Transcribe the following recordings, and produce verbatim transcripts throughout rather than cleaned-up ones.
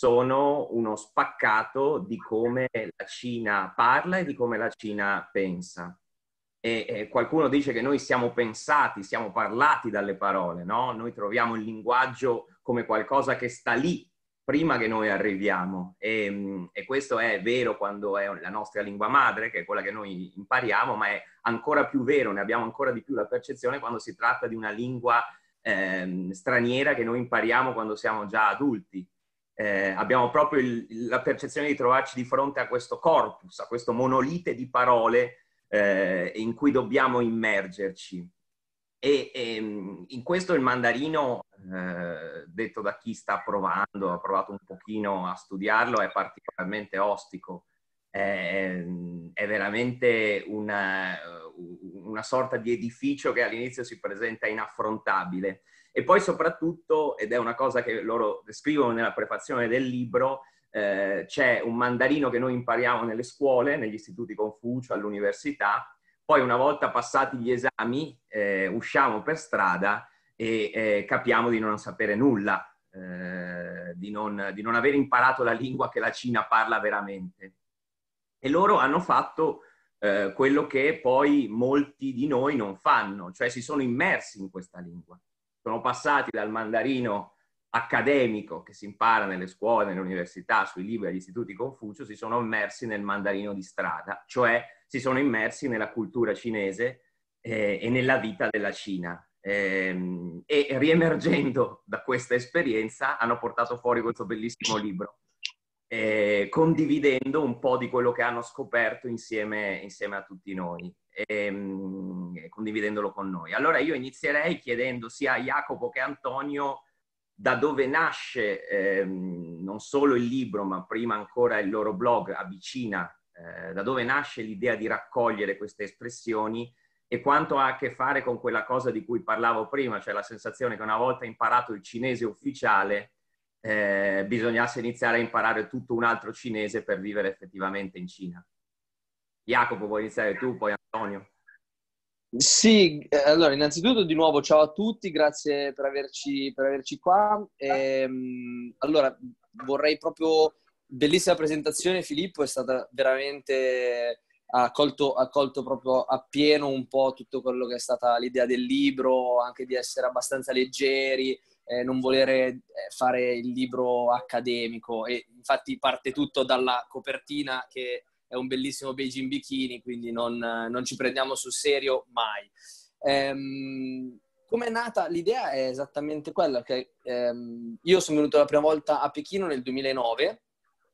sono uno spaccato di come la Cina parla e di come la Cina pensa. E, e qualcuno dice che noi siamo pensati, siamo parlati dalle parole, no? Noi troviamo il linguaggio come qualcosa che sta lì prima che noi arriviamo. E, e questo è vero quando è la nostra lingua madre, che è quella che noi impariamo, ma è ancora più vero, ne abbiamo ancora di più la percezione quando si tratta di una lingua eh, straniera che noi impariamo quando siamo già adulti. Eh, abbiamo proprio il, la percezione di trovarci di fronte a questo corpus, a questo monolite di parole Eh, in cui dobbiamo immergerci. E, e in questo il mandarino, eh, detto da chi sta provando, ha provato un pochino a studiarlo, è particolarmente ostico. È, è veramente una, una sorta di edificio che all'inizio si presenta inaffrontabile. E poi soprattutto, ed è una cosa che loro descrivono nella prefazione del libro, Eh, c'è un mandarino che noi impariamo nelle scuole, negli istituti Confucio, all'università, poi una volta passati gli esami eh, usciamo per strada e eh, capiamo di non sapere nulla, eh, di, non, di non aver imparato la lingua che la Cina parla veramente. E loro hanno fatto eh, quello che poi molti di noi non fanno, cioè si sono immersi in questa lingua. Sono passati dal mandarino accademico che si impara nelle scuole, nelle università, sui libri, agli istituti Confucio, si sono immersi nel mandarino di strada, cioè si sono immersi nella cultura cinese eh, e nella vita della Cina. Eh, e riemergendo da questa esperienza hanno portato fuori questo bellissimo libro, eh, condividendo un po' di quello che hanno scoperto insieme, insieme a tutti noi, e, condividendolo con noi. Allora io inizierei chiedendo sia a Jacopo che a Antonio da dove nasce ehm, non solo il libro, ma prima ancora il loro blog Avvicina, eh, da dove nasce l'idea di raccogliere queste espressioni e quanto ha a che fare con quella cosa di cui parlavo prima, cioè la sensazione che una volta imparato il cinese ufficiale eh, bisognasse iniziare a imparare tutto un altro cinese per vivere effettivamente in Cina. Jacopo, vuoi iniziare tu, poi Antonio? Sì, allora innanzitutto di nuovo ciao a tutti, grazie per averci, per averci qua. Ehm, allora vorrei proprio, bellissima presentazione Filippo, è stata veramente, ha colto, ha colto proprio appieno un po' tutto quello che è stata l'idea del libro, anche di essere abbastanza leggeri, eh, non volere fare il libro accademico, e infatti parte tutto dalla copertina che è un bellissimo beige in bikini, quindi non, non ci prendiamo sul serio mai. Ehm, come è nata? L'idea è esattamente quella, che ehm, io sono venuto la prima volta a Pechino nel duemilanove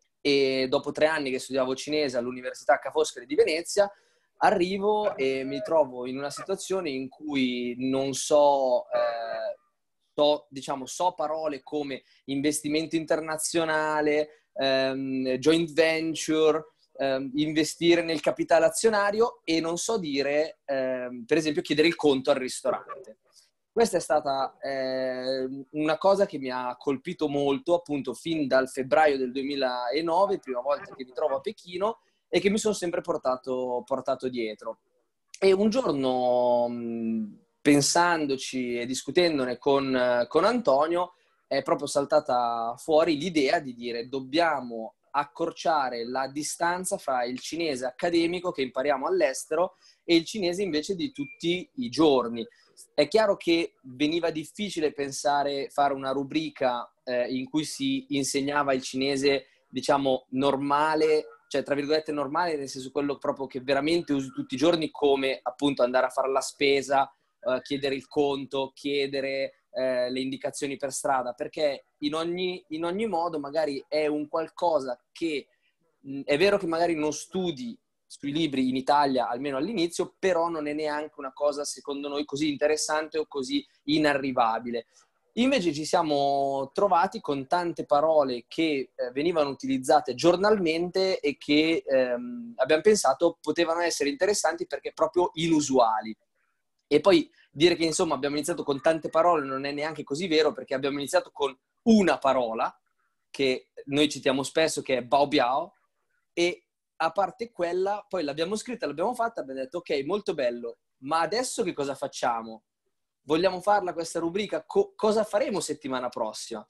e dopo tre anni che studiavo cinese all'Università Ca' Foscari di Venezia, arrivo e mi trovo in una situazione in cui non so... Eh, so, diciamo, so parole come investimento internazionale, ehm, joint venture, ehm, investire nel capitale azionario, e non so dire, ehm, per esempio, chiedere il conto al ristorante. Questa è stata eh, una cosa che mi ha colpito molto, appunto, fin dal febbraio del duemilanove, prima volta che mi trovo a Pechino, e che mi sono sempre portato, portato dietro. E un giorno, mh, pensandoci e discutendone con, con Antonio, è proprio saltata fuori l'idea di dire: dobbiamo accorciare la distanza fra il cinese accademico che impariamo all'estero e il cinese invece di tutti i giorni. È chiaro che veniva difficile pensare, fare una rubrica eh, in cui si insegnava il cinese, diciamo, normale, cioè tra virgolette normale, nel senso quello proprio che veramente usi tutti i giorni, come appunto andare a fare la spesa, eh, chiedere il conto, chiedere eh, le indicazioni per strada, perché in ogni, in ogni modo magari è un qualcosa che mh, è vero che magari non studi sui libri in Italia, almeno all'inizio, però non è neanche una cosa secondo noi così interessante o così inarrivabile. Invece ci siamo trovati con tante parole che eh, venivano utilizzate giornalmente e che ehm, abbiamo pensato potevano essere interessanti perché proprio inusuali. E poi dire che insomma abbiamo iniziato con tante parole non è neanche così vero, perché abbiamo iniziato con una parola che noi citiamo spesso, che è bao biao, e a parte quella poi l'abbiamo scritta, l'abbiamo fatta, abbiamo detto ok, molto bello, ma adesso che cosa facciamo? Vogliamo farla questa rubrica? Co- cosa faremo settimana prossima?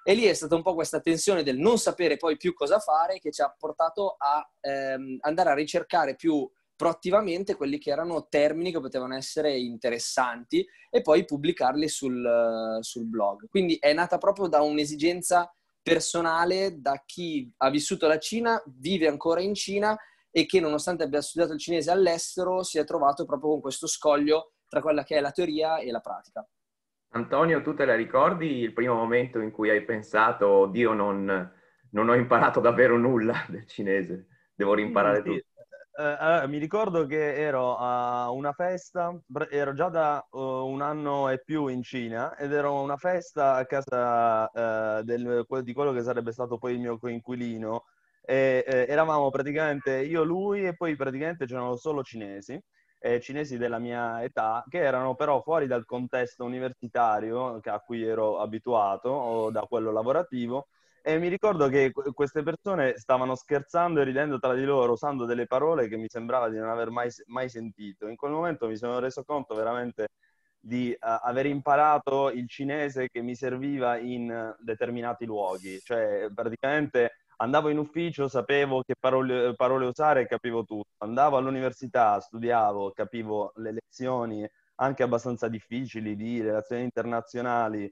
E lì è stata un po' questa tensione del non sapere poi più cosa fare che ci ha portato a ehm, andare a ricercare più proattivamente quelli che erano termini che potevano essere interessanti e poi pubblicarli sul, sul blog. Quindi è nata proprio da un'esigenza personale da chi ha vissuto la Cina, vive ancora in Cina e che nonostante abbia studiato il cinese all'estero si è trovato proprio con questo scoglio tra quella che è la teoria e la pratica. Antonio, tu te la ricordi il primo momento in cui hai pensato, oddio, non, non ho imparato davvero nulla del cinese, devo Sì, rimparare sì. tutto? Eh, eh, mi ricordo che ero a una festa, br- ero già da uh, un anno e più in Cina ed ero a una festa a casa eh, del- que- di quello che sarebbe stato poi il mio coinquilino e eh, eravamo praticamente io, lui e poi praticamente c'erano solo cinesi, eh, cinesi della mia età che erano però fuori dal contesto universitario che- a cui ero abituato o da quello lavorativo. E mi ricordo che que- queste persone stavano scherzando e ridendo tra di loro, usando delle parole che mi sembrava di non aver mai, mai sentito. In quel momento mi sono reso conto veramente di uh, aver imparato il cinese che mi serviva in uh, determinati luoghi. Cioè, praticamente andavo in ufficio, sapevo che parole, parole usare e capivo tutto. Andavo all'università, studiavo, capivo le lezioni anche abbastanza difficili di relazioni internazionali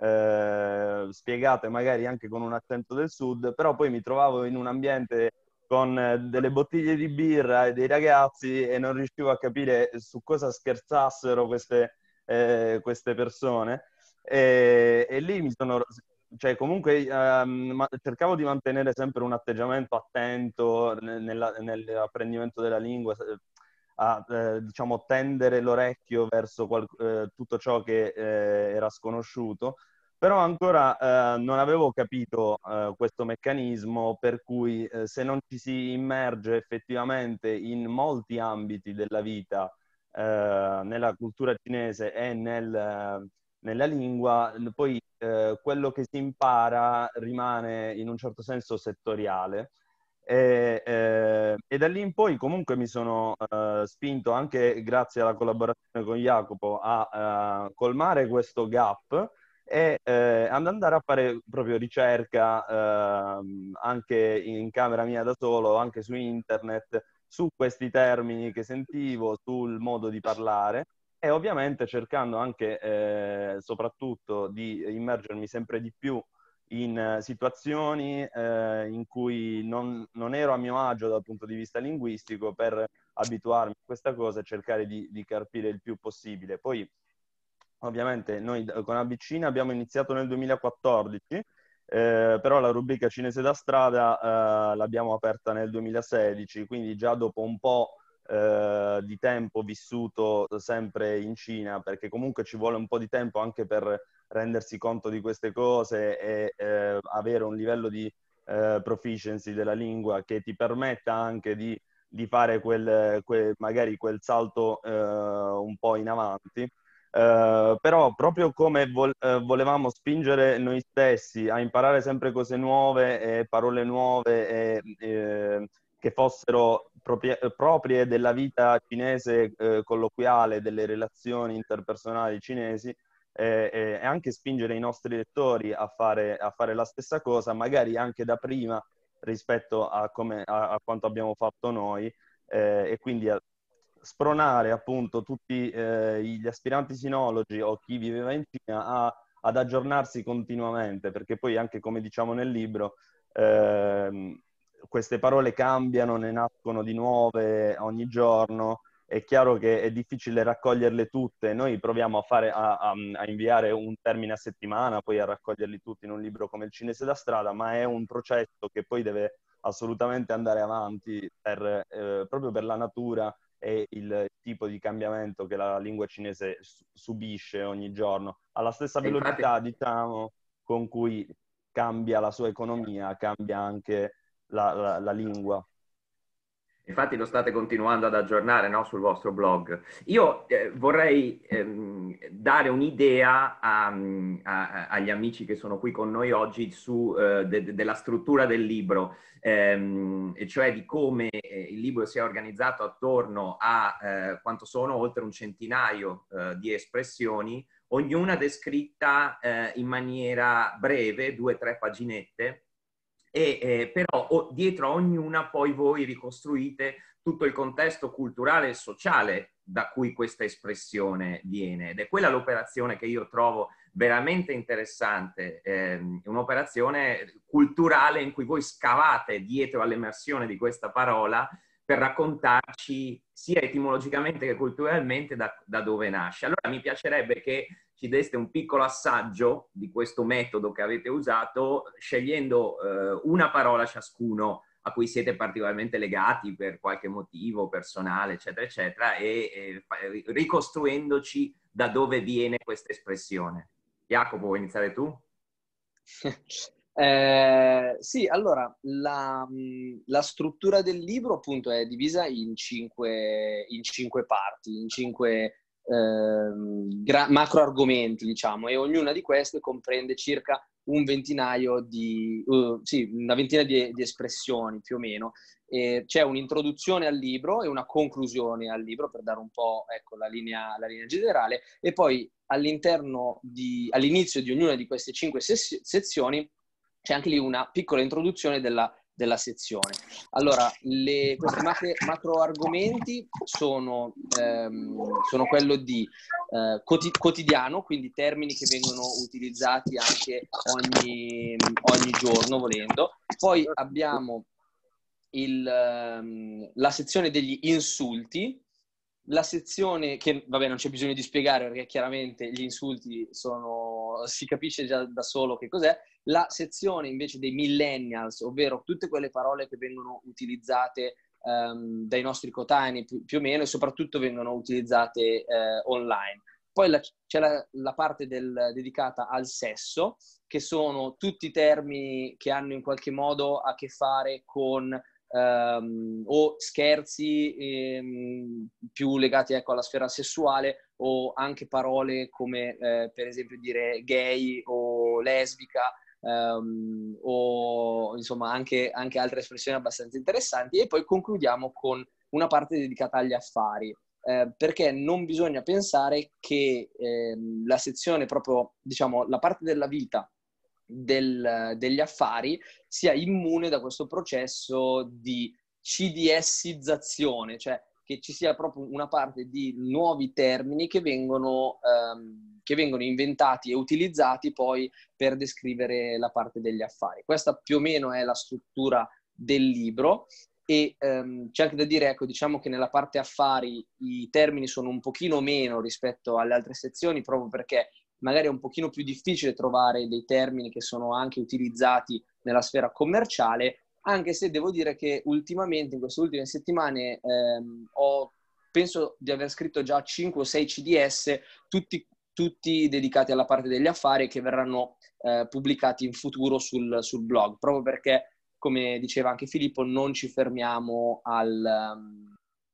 eh, spiegate magari anche con un accento del sud, però poi mi trovavo in un ambiente con eh, delle bottiglie di birra e dei ragazzi e non riuscivo a capire su cosa scherzassero queste, eh, queste persone. E, e lì mi sono... Cioè, comunque ehm, ma- cercavo di mantenere sempre un atteggiamento attento ne- nella- nell'apprendimento della lingua, eh, a eh, diciamo tendere l'orecchio verso qual- eh, tutto ciò che eh, era sconosciuto, però ancora eh, non avevo capito eh, questo meccanismo per cui eh, se non ci si immerge effettivamente in molti ambiti della vita eh, nella cultura cinese e nel, nella lingua, poi eh, quello che si impara rimane in un certo senso settoriale. E, eh, e da lì in poi comunque mi sono eh, spinto anche grazie alla collaborazione con Jacopo a eh, colmare questo gap e eh, ad andare a fare proprio ricerca eh, anche in camera mia da solo, anche su internet, su questi termini che sentivo, sul modo di parlare e ovviamente cercando anche eh, soprattutto di immergermi sempre di più in eh, situazioni eh, in cui non, non ero a mio agio dal punto di vista linguistico per abituarmi a questa cosa e cercare di, di carpire il più possibile. Poi, ovviamente, noi con Abicina abbiamo iniziato nel duemilaquattordici, eh, però la rubrica Cinese da strada eh, l'abbiamo aperta nel duemilasedici, quindi già dopo un po' eh, di tempo vissuto sempre in Cina, perché comunque ci vuole un po' di tempo anche per rendersi conto di queste cose e eh, avere un livello di eh, proficiency della lingua che ti permetta anche di, di fare quel, quel, magari quel salto eh, un po' in avanti. Uh, però proprio come vol- uh, volevamo spingere noi stessi a imparare sempre cose nuove e parole nuove e, e, che fossero proprie, proprie della vita cinese eh, colloquiale, delle relazioni interpersonali cinesi, eh, e anche spingere i nostri lettori a fare, a fare la stessa cosa, magari anche da prima rispetto a, come, a, a quanto abbiamo fatto noi, eh, e quindi a spronare appunto tutti eh, gli aspiranti sinologi o chi viveva in Cina a, ad aggiornarsi continuamente, perché poi anche come diciamo nel libro, ehm, queste parole cambiano, ne nascono di nuove ogni giorno. È chiaro che è difficile raccoglierle tutte. Noi proviamo a, fare, a, a, a inviare un termine a settimana, poi a raccoglierli tutti in un libro come il Cinese da strada, ma è un processo che poi deve assolutamente andare avanti per, eh, proprio per la natura e il tipo di cambiamento che la lingua cinese subisce ogni giorno. Alla stessa E infatti, velocità, diciamo, con cui cambia la sua economia, cambia anche la, la, la lingua. Infatti lo state continuando ad aggiornare, no, sul vostro blog. Io eh, vorrei ehm, dare un'idea a- a- agli amici che sono qui con noi oggi su, eh, de- de- della struttura del libro, ehm, e cioè di come eh, il libro sia organizzato attorno a eh, quanto sono oltre un centinaio eh, di espressioni, ognuna descritta eh, in maniera breve, due o tre paginette, e eh, però o, dietro a ognuna poi voi ricostruite tutto il contesto culturale e sociale da cui questa espressione viene, ed è quella l'operazione che io trovo veramente interessante, eh, un'operazione culturale in cui voi scavate dietro all'emersione di questa parola per raccontarci sia etimologicamente che culturalmente da, da dove nasce. Allora mi piacerebbe che ci deste un piccolo assaggio di questo metodo che avete usato, scegliendo eh, una parola ciascuno a cui siete particolarmente legati per qualche motivo personale, eccetera, eccetera, e, e ricostruendoci da dove viene questa espressione. Jacopo, vuoi iniziare tu? Eh, sì, allora, la, la struttura del libro appunto è divisa in cinque, in cinque parti, in cinque eh, macro argomenti, diciamo, e ognuna di queste comprende circa un ventinaio di, uh, sì, una ventina di, di espressioni più o meno. E c'è un'introduzione al libro e una conclusione al libro per dare un po', ecco, la linea, la linea generale, e poi all'interno di, all'inizio di ognuna di queste cinque sez- sezioni c'è anche lì una piccola introduzione della, della sezione. Allora, le, questi macro, macro argomenti sono, ehm, sono quello di eh, quotidiano, quindi termini che vengono utilizzati anche ogni, ogni giorno, volendo. Poi abbiamo il, ehm, la sezione degli insulti, la sezione che, vabbè, non c'è bisogno di spiegare perché chiaramente gli insulti sono, si capisce già da solo che cos'è. La sezione invece dei millennials, ovvero tutte quelle parole che vengono utilizzate um, dai nostri coetanei più, più o meno, e soprattutto vengono utilizzate uh, online. Poi la, c'è la, la parte del, dedicata al sesso, che sono tutti i termini che hanno in qualche modo a che fare con Um, o scherzi um, più legati, ecco, alla sfera sessuale, o anche parole come eh, per esempio dire gay o lesbica, um, o insomma anche, anche altre espressioni abbastanza interessanti. E poi concludiamo con una parte dedicata agli affari, eh, perché non bisogna pensare che eh, la sezione, proprio diciamo la parte della vita Del, degli affari, sia immune da questo processo di C D S-izzazione, cioè che ci sia proprio una parte di nuovi termini che vengono, ehm, che vengono inventati e utilizzati poi per descrivere la parte degli affari. Questa più o meno è la struttura del libro. E ehm, c'è anche da dire, ecco, diciamo che nella parte affari i termini sono un pochino meno rispetto alle altre sezioni, proprio perché magari è un pochino più difficile trovare dei termini che sono anche utilizzati nella sfera commerciale, anche se devo dire che ultimamente, in queste ultime settimane, ehm, ho, penso di aver scritto già cinque o sei C D S, tutti, tutti dedicati alla parte degli affari, che verranno eh, pubblicati in futuro sul, sul blog, proprio perché, come diceva anche Filippo, non ci fermiamo al... Um,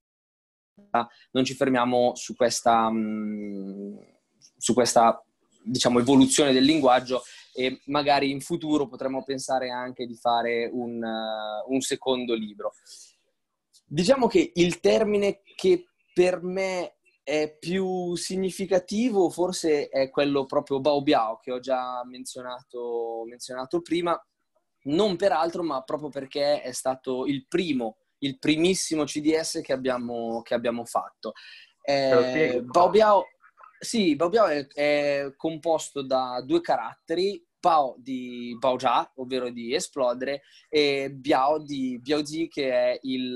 non ci fermiamo su questa... Um, su questa diciamo evoluzione del linguaggio, e magari in futuro potremmo pensare anche di fare un, uh, un secondo libro. Diciamo che il termine che per me è più significativo forse è quello proprio Baobiao, che ho già menzionato, menzionato prima, non per altro, ma proprio perché è stato il primo, il primissimo C D S che abbiamo, che abbiamo fatto. Eh, Baobiao Sì, Baobiao è, è composto da due caratteri, Bao di Baojia, ovvero di esplodere, e Biao di Biaozi, che è il,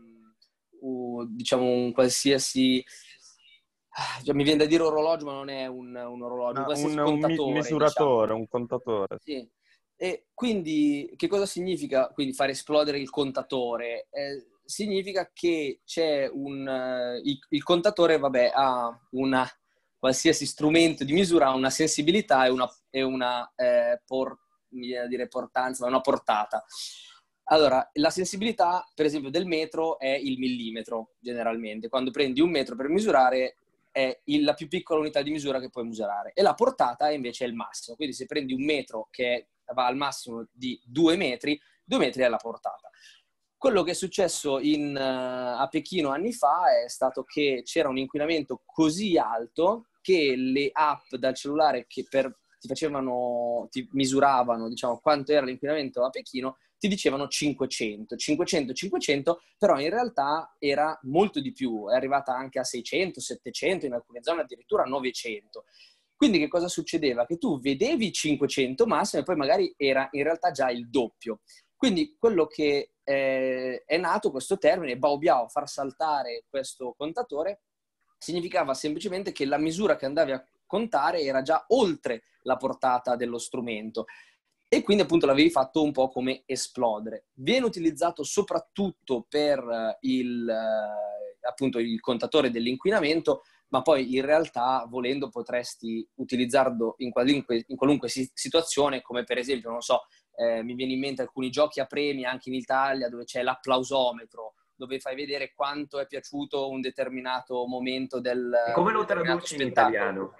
um, diciamo, un qualsiasi... Cioè, mi viene da dire orologio, ma non è un, un orologio, No, un qualsiasi un, un contatore, misuratore, diciamo. Un contatore. Sì. E quindi che cosa significa quindi fare esplodere il contatore? Eh, significa che c'è un... Uh, il, il contatore, vabbè, ha una... qualsiasi strumento di misura ha una sensibilità e una, e una eh, por, mi viene a dire portanza, ma una portata. Allora, la sensibilità, per esempio, del metro è il millimetro, generalmente. Quando prendi un metro per misurare, è il, la più piccola unità di misura che puoi misurare. E la portata invece è il massimo. Quindi se prendi un metro che va al massimo di due metri, due metri è la portata. Quello che è successo in, uh, a Pechino anni fa è stato che c'era un inquinamento così alto che le app dal cellulare che per, ti facevano, ti misuravano, diciamo, quanto era l'inquinamento a Pechino, ti dicevano cinquecento, cinquecento, cinquecento, però in realtà era molto di più, è arrivata anche a seicento, settecento, in alcune zone addirittura novecento. Quindi che cosa succedeva? Che tu vedevi cinquecento massimo e poi magari era in realtà già il doppio. Quindi quello che eh, è nato questo termine, Bau Biao, far saltare questo contatore, significava semplicemente che la misura che andavi a contare era già oltre la portata dello strumento e quindi appunto l'avevi fatto un po' come esplodere. Viene utilizzato soprattutto per il, eh, appunto il contatore dell'inquinamento, ma poi in realtà volendo potresti utilizzarlo in qualunque, in qualunque situazione, come per esempio, non so, eh, mi viene in mente alcuni giochi a premi anche in Italia dove c'è l'applausometro, dove fai vedere quanto è piaciuto un determinato momento del E come un lo determinato traduci in spettacolo. italiano?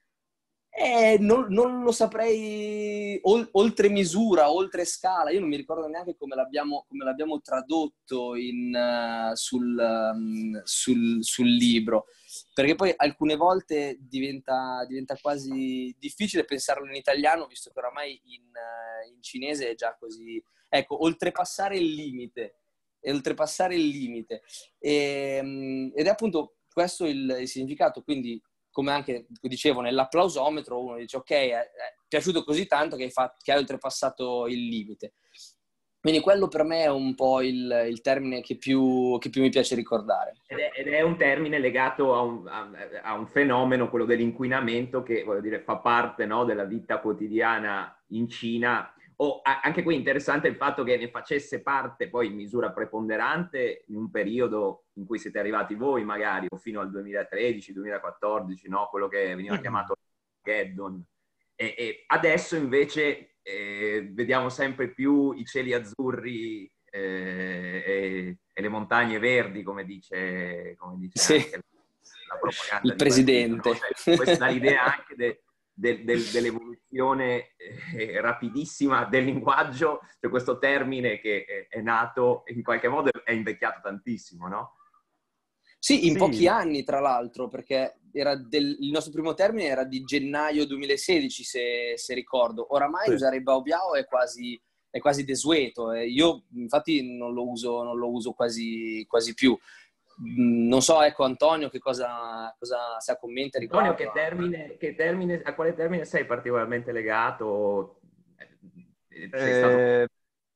Eh, non, non lo saprei ol- oltre misura, oltre scala. Io non mi ricordo neanche come l'abbiamo, come l'abbiamo tradotto in, uh, sul, um, sul, sul libro, perché poi alcune volte diventa, diventa quasi difficile pensarlo in italiano, visto che oramai in, uh, in cinese è già così. Ecco, oltrepassare il limite. E oltrepassare il limite. E, um, ed è appunto questo il, il significato, quindi come anche dicevo nell'applausometro uno dice ok, è, è piaciuto così tanto che hai, fatto, che hai oltrepassato il limite. Quindi quello per me è un po' il, il termine che più, che più mi piace ricordare. Ed è, ed è un termine legato a un, a, a un fenomeno, quello dell'inquinamento, che voglio dire, fa parte, no, della vita quotidiana in Cina. O anche qui interessante il fatto che ne facesse parte poi in misura preponderante in un periodo in cui siete arrivati voi magari, o fino al duemilatredici duemilaquattordici, no? Quello che veniva chiamato Geddon. E, e adesso invece eh, vediamo sempre più i cieli azzurri eh, e, e le montagne verdi, come dice, come dice Sì, anche la propaganda il di partito, presidente. no? Cioè, questa dà l'idea anche de, de, de, dell'evoluzione eh, rapidissima del linguaggio, cioè questo termine che è, è nato in qualche modo è invecchiato tantissimo, no? Sì, in Sì, pochi anni tra l'altro, perché era del, il nostro primo termine era di gennaio duemilasedici, se, se ricordo. Oramai sì. usare il Bao Biao è quasi, è quasi desueto. Eh. Io infatti non lo uso, non lo uso quasi, quasi più. Mm, Non so, ecco Antonio, che cosa, cosa se ha commenti a Antonio, riguardo. che termine, che termine, a quale termine sei particolarmente legato? Eh, Sei stato... Eh,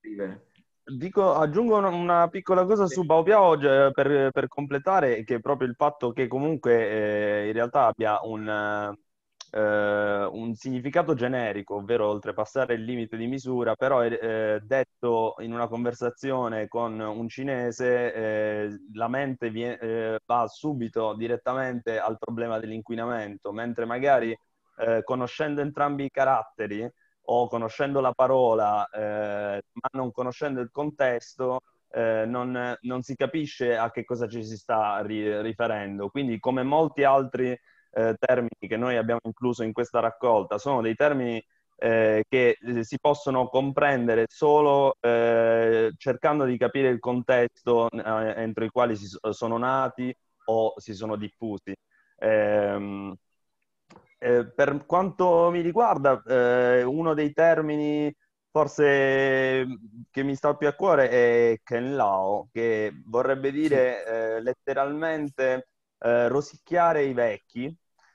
Dico, aggiungo una, una piccola cosa su Bao Biao eh, per, per completare, che è proprio il fatto che comunque eh, in realtà abbia un, eh, un significato generico, ovvero oltrepassare il limite di misura, però eh, detto in una conversazione con un cinese, eh, la mente vie- eh, va subito direttamente al problema dell'inquinamento, mentre magari eh, conoscendo entrambi i caratteri o conoscendo la parola, eh, ma non conoscendo il contesto, eh, non, non si capisce a che cosa ci si sta ri- riferendo. Quindi, come molti altri eh, termini che noi abbiamo incluso in questa raccolta, sono dei termini eh, che eh, si possono comprendere solo eh, cercando di capire il contesto eh, entro i quali si sono nati o si sono diffusi. Ehm, eh, per quanto mi riguarda, eh, uno dei termini forse che mi sta più a cuore è Ken Lao, che vorrebbe dire eh, letteralmente eh, rosicchiare i vecchi,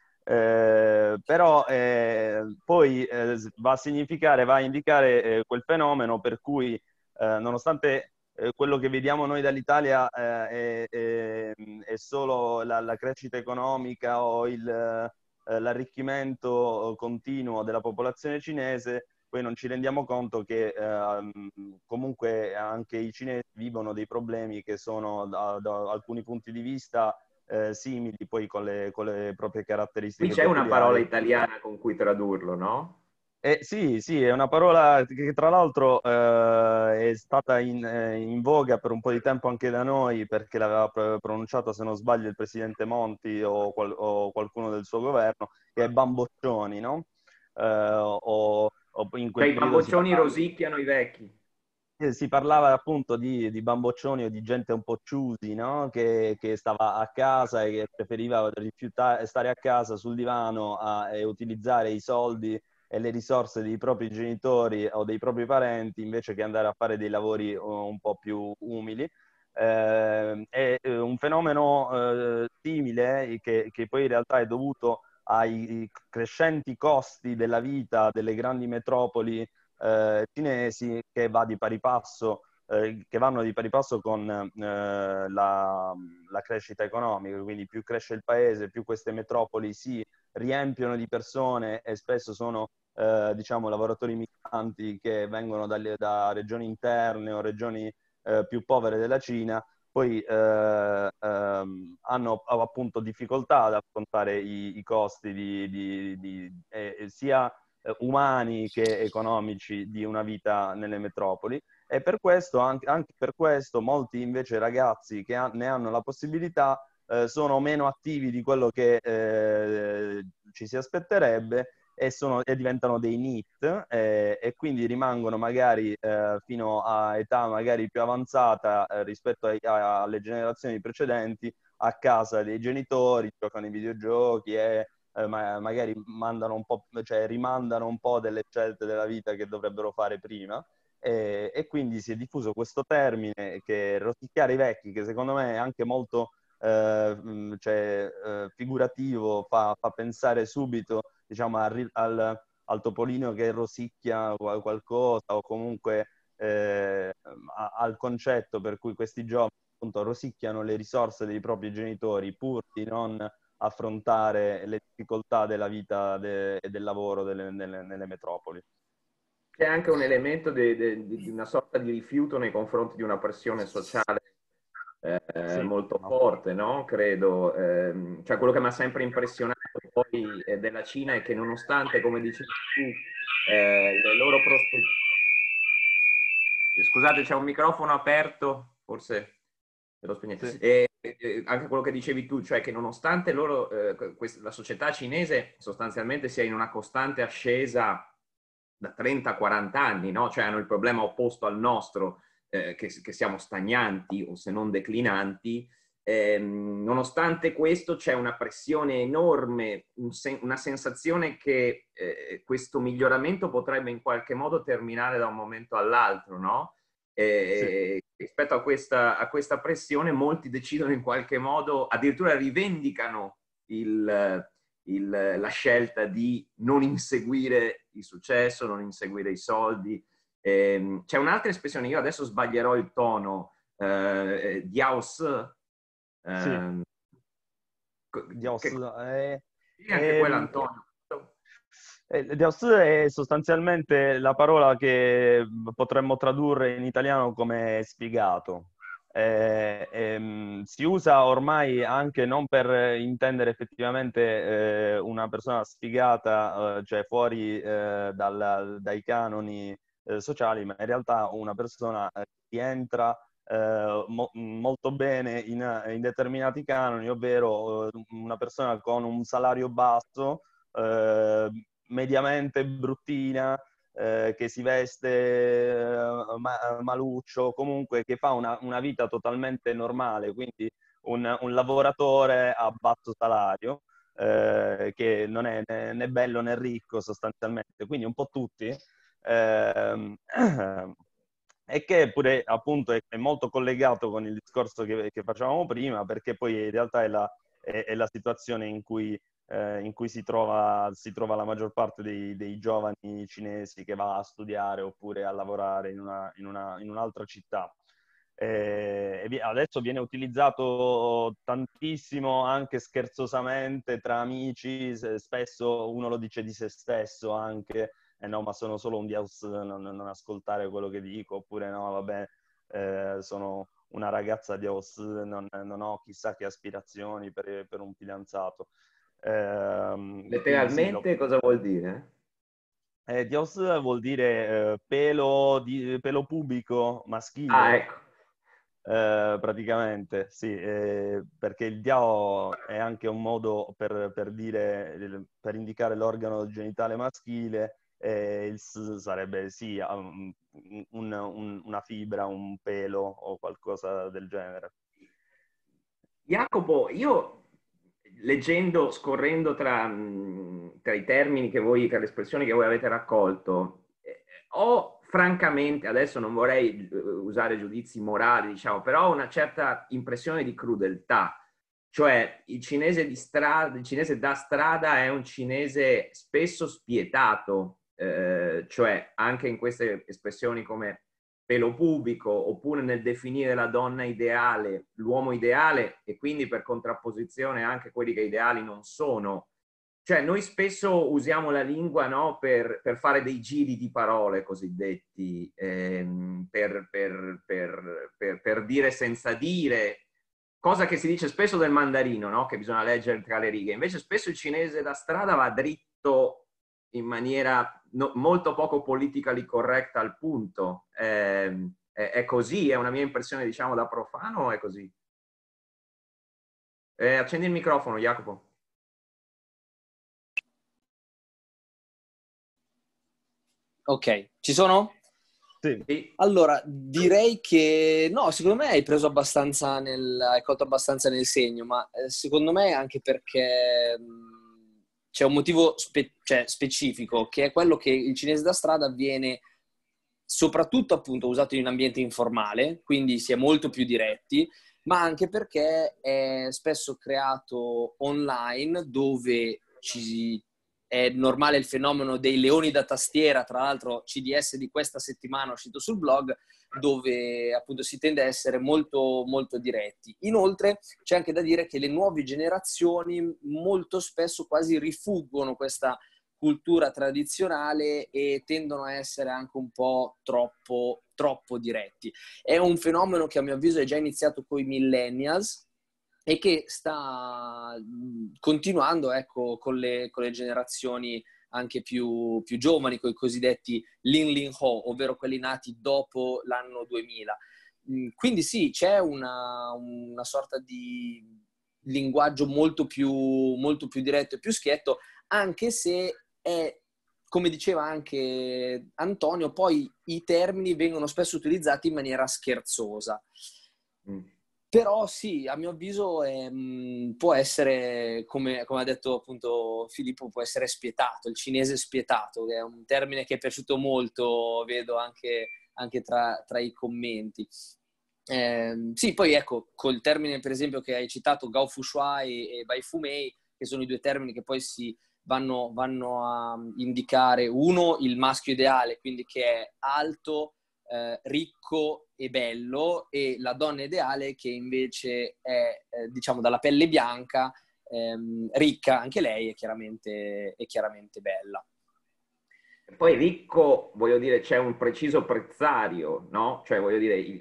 eh, però eh, poi eh, va a significare, va a indicare eh, quel fenomeno per cui, eh, nonostante eh, quello che vediamo noi dall'Italia eh, è, è, è solo la, la crescita economica o il eh, l'arricchimento continuo della popolazione cinese, poi non ci rendiamo conto che eh, comunque anche i cinesi vivono dei problemi che sono da, da alcuni punti di vista eh, simili poi con le, con le proprie Qui caratteristiche c'è una parola peculiari. italiana con cui tradurlo, no? Eh, sì, sì, è una parola che tra l'altro eh, è stata in, eh, in voga per un po' di tempo anche da noi perché l'aveva pro- pronunciata, se non sbaglio, il presidente Monti o, qual- o qualcuno del suo governo, che è bamboccioni, no? Eh, o, o in Cioè quel i periodo si bamboccioni parlava. rosicchiano i vecchi. si parlava appunto di, di bamboccioni o di gente un po' choosy, no? Che, che stava a casa e che preferiva rifiutare, stare a casa sul divano a, e utilizzare i soldi e le risorse dei propri genitori o dei propri parenti invece che andare a fare dei lavori un po' più umili. Eh, è un fenomeno eh, simile che, che poi in realtà è dovuto ai crescenti costi della vita delle grandi metropoli eh, cinesi, che va di pari passo, eh, che vanno di pari passo con eh, la, la crescita economica. Quindi più cresce il paese, più queste metropoli si riempiono di persone e spesso sono eh, diciamo lavoratori migranti che vengono dalle, da regioni interne o regioni eh, più povere della Cina. Poi eh, ehm, hanno appunto difficoltà ad affrontare i, i costi di, di, di, eh, sia umani che economici di una vita nelle metropoli, e per questo, anche, anche per questo, molti invece ragazzi che ha, ne hanno la possibilità eh, sono meno attivi di quello che eh, ci si aspetterebbe e, sono, e diventano dei NEET eh, e quindi rimangono magari eh, fino a età magari più avanzata eh, rispetto ai, a, alle generazioni precedenti a casa dei genitori, giocano ai videogiochi e eh, ma, magari mandano un po', cioè rimandano un po' delle scelte della vita che dovrebbero fare prima. E, e quindi si è diffuso questo termine che è rosicchiare i vecchi, che secondo me è anche molto eh, cioè, eh, figurativo, fa, fa pensare subito diciamo, al, al, al topolino che rosicchia qualcosa o comunque eh, al concetto per cui questi giovani appunto rosicchiano le risorse dei propri genitori pur di non affrontare le difficoltà della vita e de, del lavoro delle, nelle, nelle metropoli. C'è anche un elemento di, di, di una sorta di rifiuto nei confronti di una pressione sociale eh, Sì, molto no. forte, no? Credo. Eh, cioè quello che mi ha sempre impressionato poi eh, della Cina è che nonostante, come dicevi tu, eh, le loro prospettive... Scusate, c'è un microfono aperto, forse devo spegnere. Sì. E, e, anche quello che dicevi tu, cioè che nonostante loro, eh, questa, la società cinese sostanzialmente sia in una costante ascesa da trenta quaranta anni, no? Cioè hanno il problema opposto al nostro, eh, che, che siamo stagnanti o se non declinanti. Eh, nonostante questo c'è una pressione enorme, un sen- una sensazione che eh, questo miglioramento potrebbe in qualche modo terminare da un momento all'altro, no? Sì. E rispetto a questa, a questa pressione molti decidono in qualche modo, addirittura rivendicano il, il, la scelta di non inseguire il successo, non inseguire i soldi. Eh, c'è un'altra espressione, io adesso sbaglierò il tono, eh, Diao Se, Sì. eh, Dios, che, eh, anche quella, ehm, Antonio. eh, Dios è sostanzialmente la parola che potremmo tradurre in italiano come sfigato. Eh, ehm, si usa ormai anche non per intendere effettivamente eh, una persona sfigata, eh, cioè fuori eh, dal- dai canoni eh, sociali, ma in realtà una persona eh, che entra eh, mo- molto bene in, in determinati canoni, ovvero eh, una persona con un salario basso, eh, mediamente bruttina, eh, che si veste eh, ma- maluccio, comunque che fa una, una vita totalmente normale, quindi un, un lavoratore a basso salario, eh, che non è né, né bello né ricco sostanzialmente, quindi un po' tutti. Ehm, e che pure appunto è, è molto collegato con il discorso che, che facevamo prima, perché poi in realtà è la, è, è la situazione in cui eh, in cui si trova, si trova la maggior parte dei, dei giovani cinesi che va a studiare oppure a lavorare in, una, in, una, in un'altra città. Eh, e adesso viene utilizzato tantissimo anche scherzosamente tra amici, spesso uno lo dice di se stesso anche, eh no, ma sono solo un diaus, non, non ascoltare quello che dico, oppure no, vabbè, eh, sono una ragazza diaus, non, non ho chissà che aspirazioni per, per un fidanzato. Eh, quindi sì, lo, Letteralmente cosa vuol dire? eh, Dios vuol dire eh, pelo, di, pelo pubico Ah, maschile, ecco. eh, praticamente, sì, eh, perché il Diao è anche un modo per, per dire, per indicare l'organo genitale maschile, e il S sarebbe sì, um, un, un, una fibra, un pelo o qualcosa del genere. Jacopo, io leggendo, scorrendo tra, tra i termini che voi, tra le espressioni che voi avete raccolto, eh, ho francamente, adesso non vorrei usare giudizi morali, diciamo, però ho una certa impressione di crudeltà. Cioè, il cinese di strada, il cinese da strada è un cinese spesso spietato, eh, cioè anche in queste espressioni come pelo pubblico, oppure nel definire la donna ideale, l'uomo ideale, e quindi per contrapposizione anche quelli che ideali non sono. Cioè, noi spesso usiamo la lingua, no, per, per fare dei giri di parole cosiddetti, ehm, per, per, per, per, per dire senza dire, cosa che si dice spesso del mandarino, no? Che bisogna leggere tra le righe. Invece spesso il cinese da strada va dritto in maniera no, molto poco politically correct al punto. Eh, è, è così? È una mia impressione, diciamo, da profano o è così? Eh, accendi il microfono, Jacopo. Ok, ci sono? Sì. Allora, direi che no, secondo me hai preso abbastanza nel, hai colto abbastanza nel segno, ma eh, secondo me anche perché mh, c'è un motivo spe- cioè, specifico, che è quello che il cinese da strada viene soprattutto appunto usato in un ambiente informale, quindi si è molto più diretti, ma anche perché è spesso creato online dove ci è normale il fenomeno dei leoni da tastiera, tra l'altro C D S di questa settimana è uscito sul blog, dove appunto si tende a essere molto, molto diretti. Inoltre c'è anche da dire che le nuove generazioni molto spesso quasi rifuggono questa cultura tradizionale e tendono a essere anche un po' troppo, troppo diretti. È un fenomeno che a mio avviso è già iniziato con i millennials e che sta continuando, ecco, con le, con le generazioni anche più, più giovani, con i cosiddetti Lin Lin Ho, ovvero quelli nati dopo l'anno duemila. Quindi sì, c'è una, una sorta di linguaggio molto più, molto più diretto e più schietto, anche se è, come diceva anche Antonio, poi i termini vengono spesso utilizzati in maniera scherzosa. Mm. Però sì, a mio avviso è, mh, può essere, come, come ha detto appunto Filippo, può essere spietato, il cinese spietato, che è un termine che è piaciuto molto, vedo anche, anche tra, tra i commenti. Eh, sì, poi ecco, col termine per esempio che hai citato, Gao Fushuai e Bai Fumei, che sono i due termini che poi si vanno, vanno a indicare uno, il maschio ideale, quindi che è alto, eh, ricco e bello, e la donna ideale che invece è, eh, diciamo, dalla pelle bianca, ehm, ricca, anche lei è chiaramente, è chiaramente bella. Poi ricco, voglio dire, c'è un preciso prezzario, no? Cioè, voglio dire, il,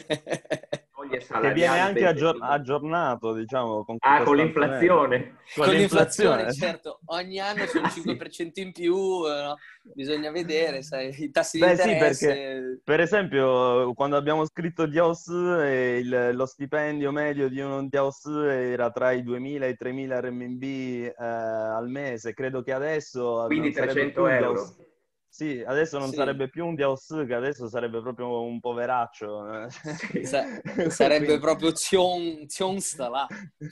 il che viene anche aggior- aggiornato, diciamo, con ah, con l'inflazione. Con, con l'inflazione, certo. Ogni anno c'è un cinque per cento in più, no? Bisogna vedere, sai, i tassi di Beh, interesse. Sì, perché, per esempio, quando abbiamo scritto Dios, eh, il, lo stipendio medio di un Dios era tra i duemila e i tremila R M B eh, al mese. Credo che adesso Quindi non sarebbe trecento più un euro. Dios. Sì, adesso non sì. sarebbe più un Dios, che adesso sarebbe proprio un poveraccio. Sì. Sa- sarebbe Quindi... proprio Zion, Zionsta là.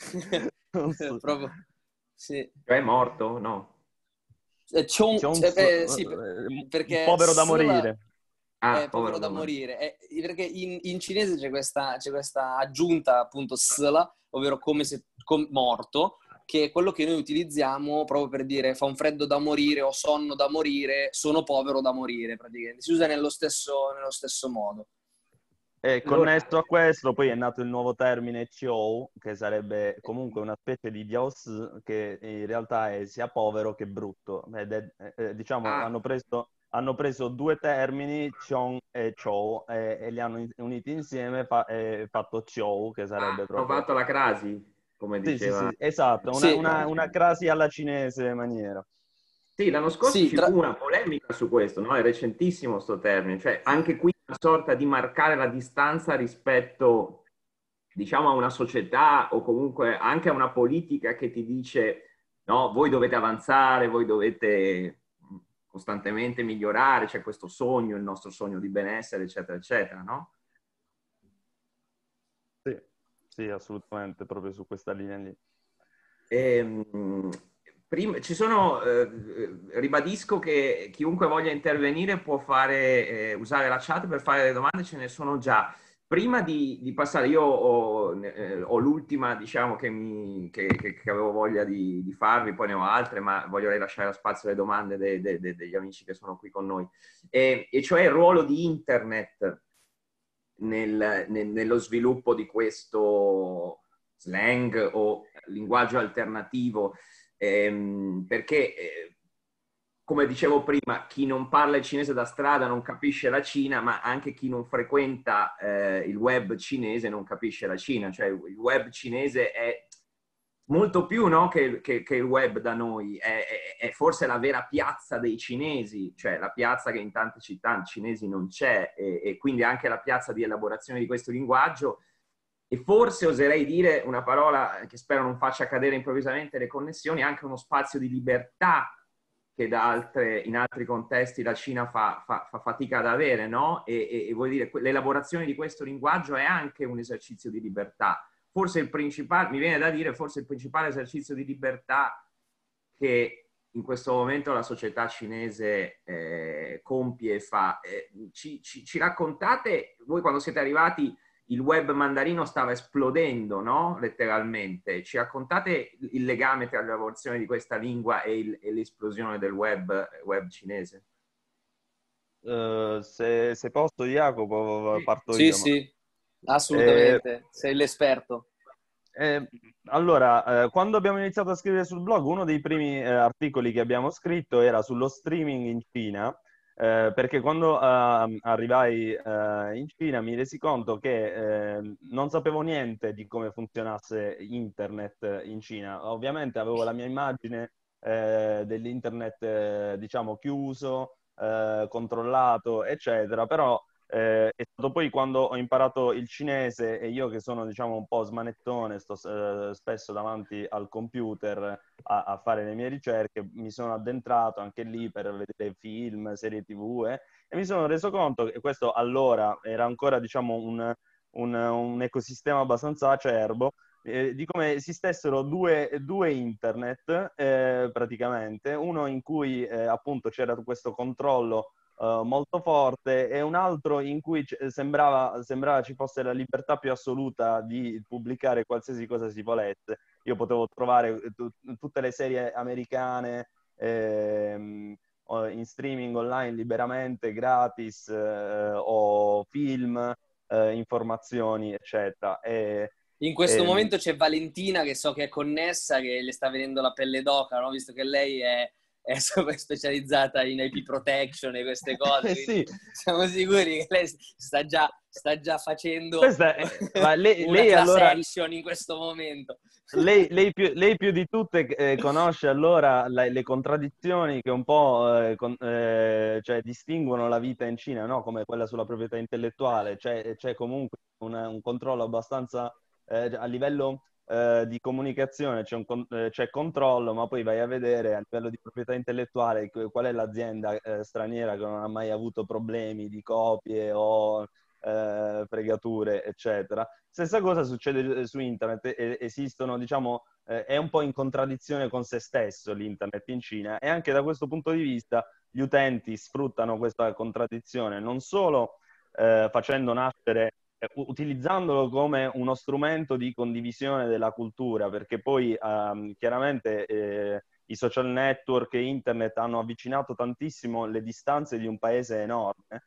So. proprio, sì. Cioè è morto? No. Eh, Cion, Jones, eh, sì, perché povero da morire. Ah, è povero da morire. È, perché in, in cinese c'è questa, c'è questa aggiunta, appunto, sla, ovvero come se com, morto, che è quello che noi utilizziamo proprio per dire fa un freddo da morire, ho sonno da morire, sono povero da morire, praticamente. Si usa nello stesso, nello stesso modo. E connesso a questo poi è nato il nuovo termine Chiou, che sarebbe comunque una specie di Dios che in realtà è sia povero che brutto. Ed è, eh, diciamo, ah. hanno, preso, hanno preso due termini, Chiong e Chou, e, e li hanno uniti insieme fa, e fatto Chiou, che sarebbe ah, proprio... Hanno fatto la crasi, come diceva. Sì, sì, sì, esatto, una, sì. una, una crasi alla cinese maniera. Sì, l'anno scorso sì, ci tra... fu una polemica su questo, no? È recentissimo sto termine, cioè anche qui una sorta di marcare la distanza rispetto, diciamo, a una società o comunque anche a una politica che ti dice, no, voi dovete avanzare, voi dovete costantemente migliorare, c'è questo sogno, il nostro sogno di benessere, eccetera, eccetera, no? Sì, sì, assolutamente, proprio su questa linea lì. Ehm, prima, ci sono, eh, ribadisco che chiunque voglia intervenire può fare, eh, usare la chat per fare le domande, ce ne sono già. Prima di, di passare, io ho, eh, ho l'ultima, diciamo, che, mi, che, che, che avevo voglia di, di farvi, poi ne ho altre, ma voglio lasciare spazio alle domande de, de, de, degli amici che sono qui con noi. E, e cioè il ruolo di internet nel, nel, nello sviluppo di questo slang o linguaggio alternativo, ehm, perché, eh, come dicevo prima, chi non parla il cinese da strada non capisce la Cina, ma anche chi non frequenta eh, il web cinese non capisce la Cina, cioè il web cinese è molto più, no, che, che, che il web da noi, è, è, è forse la vera piazza dei cinesi, cioè la piazza che in tante città cinesi non c'è, e, e quindi anche la piazza di elaborazione di questo linguaggio. E forse oserei dire una parola che spero non faccia cadere improvvisamente le connessioni, anche uno spazio di libertà che da altre, in altri contesti la Cina fa, fa, fa fatica ad avere, no? E, e, e vuol dire l'elaborazione di questo linguaggio è anche un esercizio di libertà. Forse il principale, mi viene da dire, forse il principale esercizio di libertà che in questo momento la società cinese eh, compie e fa. Eh, ci, ci, ci raccontate, voi quando siete arrivati il web mandarino stava esplodendo, no? Letteralmente. Ci raccontate il legame tra l'elaborazione di questa lingua e, il, e l'esplosione del web, web cinese? Uh, se, se posso, Jacopo, parto Sì, io. Ma... sì, Eh, assolutamente, sei l'esperto. Eh, allora, eh, quando abbiamo iniziato a scrivere sul blog, uno dei primi eh, articoli che abbiamo scritto era sullo streaming in Cina, eh, perché quando eh, arrivai eh, in Cina mi resi conto che eh, non sapevo niente di come funzionasse internet in Cina. Ovviamente avevo la mia immagine eh, dell'internet, eh, diciamo, chiuso, eh, controllato, eccetera, però eh, è stato poi quando ho imparato il cinese e io che sono, diciamo, un po' smanettone, sto eh, spesso davanti al computer a, a fare le mie ricerche, mi sono addentrato anche lì per vedere film, serie tivù eh, e mi sono reso conto che questo allora era ancora, diciamo, un, un, un ecosistema abbastanza acerbo, eh, di come esistessero due, due internet eh, praticamente, uno in cui eh, appunto c'era questo controllo Uh, molto forte e un altro in cui c- sembrava, sembrava ci fosse la libertà più assoluta di pubblicare qualsiasi cosa si volesse. Io potevo trovare t- tutte le serie americane ehm, in streaming online liberamente, gratis, eh, o film, eh, informazioni, eccetera. E, In questo ehm, momento c'è Valentina che so che è connessa, che le sta venendo la pelle d'oca, no? Visto che lei è, è specializzata in I P protection e queste cose, eh quindi sì, siamo sicuri che lei sta già, sta già facendo questa è, ma lei, una lei class allora action in questo momento. Lei, lei, più, lei più di tutte eh, conosce allora la- le contraddizioni che un po' eh, con- eh, cioè, distinguono la vita in Cina, no? Come quella sulla proprietà intellettuale. C'è, c'è comunque una- un controllo abbastanza eh, a livello eh, di comunicazione, c'è, un con- eh, c'è controllo, ma poi vai a vedere a livello di proprietà intellettuale que- qual è l'azienda eh, straniera che non ha mai avuto problemi di copie o eh, fregature, eccetera. Stessa cosa succede su internet, e, esistono, diciamo, eh, è un po' in contraddizione con se stesso l'internet in Cina e anche da questo punto di vista gli utenti sfruttano questa contraddizione non solo eh, facendo nascere, eh, utilizzandolo come uno strumento di condivisione della cultura, perché poi ehm, chiaramente eh, i social network e internet hanno avvicinato tantissimo le distanze di un paese enorme.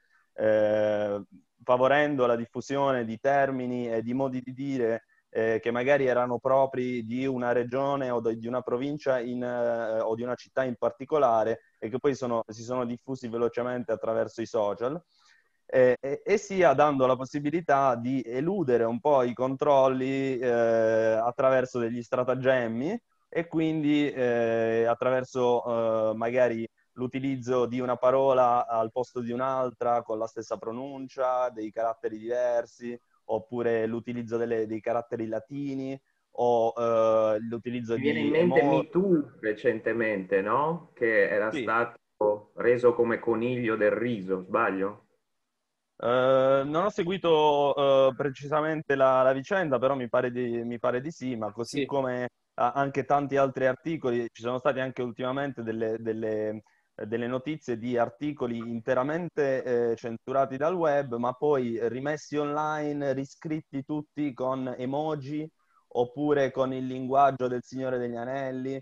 Eh, favorendo la diffusione di termini e di modi di dire eh, che magari erano propri di una regione o di una provincia in, eh, o di una città in particolare e che poi sono, si sono diffusi velocemente attraverso i social. Eh, e, e sia dando la possibilità di eludere un po' i controlli eh, attraverso degli stratagemmi e quindi eh, attraverso eh, magari l'utilizzo di una parola al posto di un'altra con la stessa pronuncia, dei caratteri diversi, oppure l'utilizzo delle, dei caratteri latini o eh, l'utilizzo Mi viene in di mente emoji. Me Too recentemente, no? Che era Sì, stato preso come coniglio del riso, sbaglio? Eh, non ho seguito eh, precisamente la, la vicenda, però mi pare di, mi pare di sì, ma così Sì. come ah, anche tanti altri articoli, ci sono stati anche ultimamente delle, delle, eh, delle notizie di articoli interamente eh, censurati dal web, ma poi rimessi online, riscritti tutti con emoji oppure con il linguaggio del Signore degli Anelli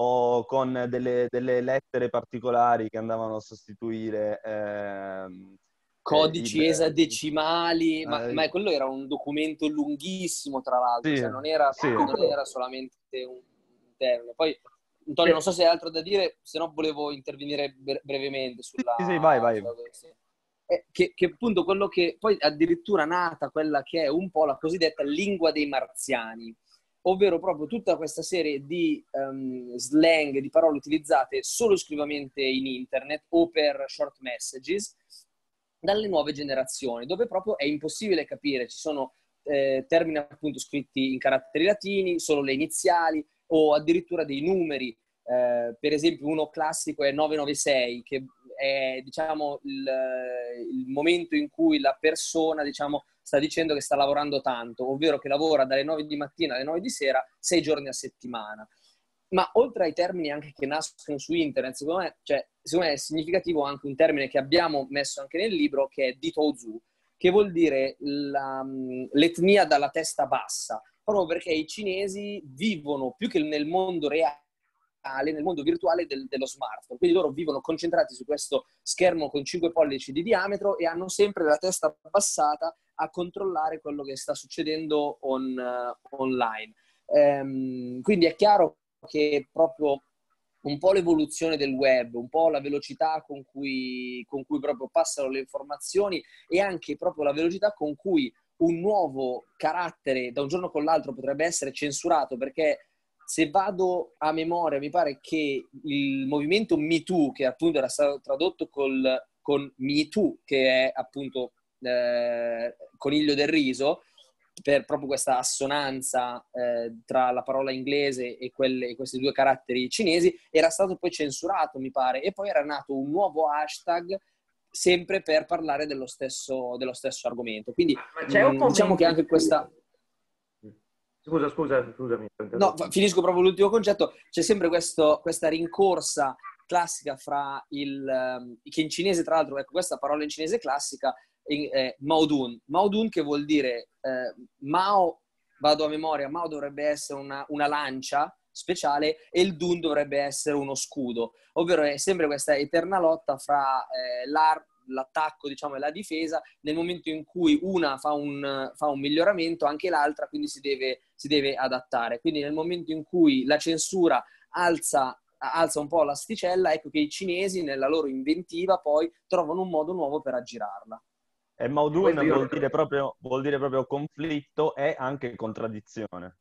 o con delle, delle lettere particolari che andavano a sostituire ehm, eh, il, Codici esadecimali, ma, eh, ma quello era un documento lunghissimo, tra l'altro, sì, cioè non era, sì. non era solamente un termine. Poi, Antonio, non so se hai altro da dire, se no volevo intervenire bre- brevemente sulla, Sì, sì, vai, vai. sulla questione. Eh, che, che appunto quello che poi addirittura nata quella che è un po' la cosiddetta lingua dei marziani, ovvero proprio tutta questa serie di um, slang, di parole utilizzate solo esclusivamente in internet o per short messages dalle nuove generazioni, dove proprio è impossibile capire, ci sono eh, termini appunto scritti in caratteri latini, solo le iniziali o addirittura dei numeri. Eh, per esempio uno classico è nove nove sei, che è diciamo il, il momento in cui la persona diciamo sta dicendo che sta lavorando tanto, ovvero che lavora dalle nove di mattina alle nove di sera, sei giorni a settimana. Ma oltre ai termini anche che nascono su internet, secondo me, cioè, secondo me è significativo anche un termine che abbiamo messo anche nel libro, che è Ditouzu, che vuol dire la, l'etnia dalla testa bassa, proprio perché i cinesi vivono più che nel mondo reale, nel mondo virtuale del, dello smartphone. Quindi loro vivono concentrati su questo schermo con cinque pollici di diametro e hanno sempre la testa abbassata a controllare quello che sta succedendo on, uh, online. Ehm, quindi è chiaro che proprio un po' l'evoluzione del web, un po' la velocità con cui, con cui proprio passano le informazioni e anche proprio la velocità con cui un nuovo carattere da un giorno con l'altro potrebbe essere censurato, perché se vado a memoria mi pare che il movimento Me Too, che appunto era stato tradotto col, con Me Too, che è appunto eh, coniglio del riso, per proprio questa assonanza eh, tra la parola inglese e quelle, questi due caratteri cinesi, era stato poi censurato, mi pare, e poi era nato un nuovo hashtag sempre per parlare dello stesso, dello stesso argomento. Quindi Ma c'è un mh, diciamo momento che in anche cui... questa... Scusa, scusa, scusami. No, finisco proprio l'ultimo concetto. C'è sempre questo, questa rincorsa classica fra il... Um, che in cinese, tra l'altro, ecco, questa parola in cinese classica è Maodun. Maodun che vuol dire eh, Mao, vado a memoria, Mao dovrebbe essere una, una lancia speciale e il Dun dovrebbe essere uno scudo, ovvero è sempre questa eterna lotta fra eh, l'attacco diciamo, e la difesa. Nel momento in cui una fa un, fa un miglioramento, anche l'altra quindi si deve, si deve adattare. Quindi nel momento in cui la censura alza alza un po' l'asticella, ecco che i cinesi nella loro inventiva poi trovano un modo nuovo per aggirarla. E Maudun Questo vuol io... dire proprio, vuol dire proprio conflitto e anche contraddizione.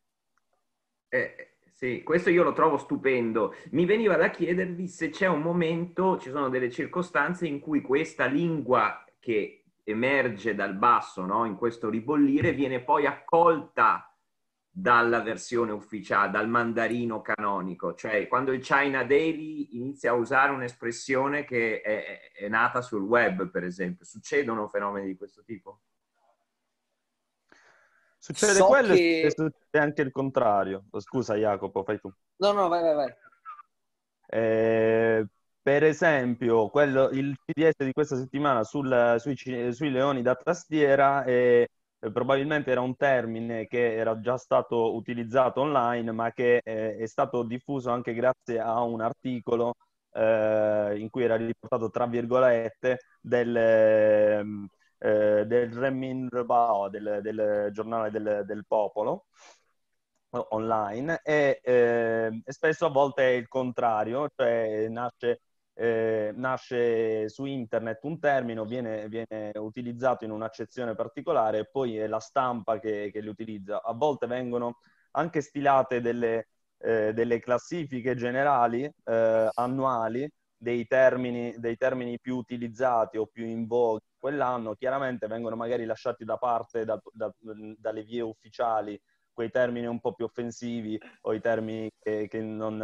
Eh, sì, questo io lo trovo stupendo. Mi veniva da chiedervi se c'è un momento, ci sono delle circostanze in cui questa lingua che emerge dal basso, no? In questo ribollire, viene poi accolta dalla versione ufficiale, dal mandarino canonico, cioè quando il China Daily inizia a usare un'espressione che è, è nata sul web, per esempio. Succedono fenomeni di questo tipo? Succede So quello e che... succede anche il contrario. Scusa Jacopo, fai tu. No, no, vai, vai, vai. Eh, per esempio, quello, il C D S di questa settimana sul- sui, ci- sui leoni da tastiera eh, eh, probabilmente era un termine che era già stato utilizzato online, ma che eh, è stato diffuso anche grazie a un articolo eh, in cui era riportato, tra virgolette, del, ehm, eh, del Renmin Bao, del, del giornale del, del popolo online e, eh, e spesso a volte è il contrario, cioè nasce, eh, nasce su internet un termine, viene, viene utilizzato in un'accezione particolare e poi è la stampa che, che li utilizza. A volte vengono anche stilate delle, eh, delle classifiche generali eh, annuali dei termini, dei termini più utilizzati o più in voga quell'anno. Chiaramente vengono magari lasciati da parte da, da, dalle vie ufficiali quei termini un po' più offensivi o i termini che, che non,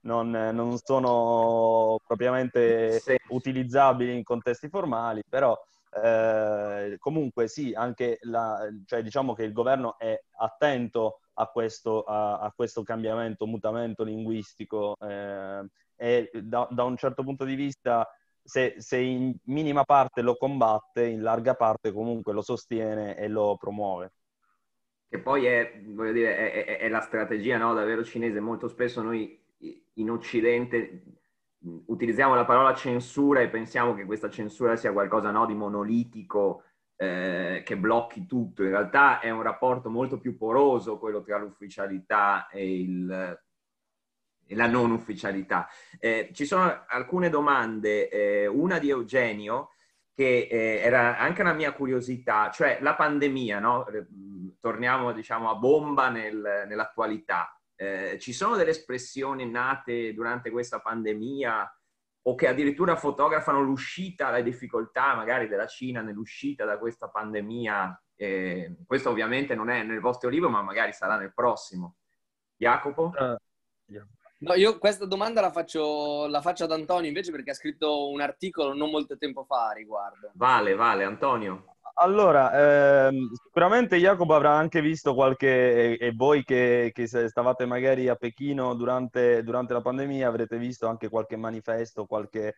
non, non sono propriamente Sì. utilizzabili in contesti formali, però eh, comunque sì, anche la, cioè, diciamo che il governo è attento a questo, a, a questo cambiamento, mutamento linguistico eh, e da, da un certo punto di vista, se, se in minima parte lo combatte, in larga parte comunque lo sostiene e lo promuove. Che poi è, voglio dire, è, è- è la strategia, no, davvero cinese. Molto spesso noi in Occidente mh, utilizziamo la parola censura e pensiamo che questa censura sia qualcosa, no, di monolitico, eh, che blocchi tutto. In realtà è un rapporto molto più poroso quello tra l'ufficialità e, il, e la non ufficialità. Eh, ci sono alcune domande, eh, una di Eugenio che eh, era anche una mia curiosità, cioè la pandemia, no? Torniamo diciamo a bomba nel, nell'attualità. Eh, ci sono delle espressioni nate durante questa pandemia o che addirittura fotografano l'uscita, le difficoltà magari della Cina nell'uscita da questa pandemia? Eh, questo ovviamente non è nel vostro libro, ma magari sarà nel prossimo. Jacopo? Uh, yeah. No, io questa domanda la faccio, la faccio ad Antonio invece perché ha scritto un articolo non molto tempo fa a riguardo. Vale, vale, Antonio. Allora, ehm, sicuramente Jacopo avrà anche visto qualche, e, e voi che, che se stavate magari a Pechino durante, durante la pandemia avrete visto anche qualche manifesto, qualche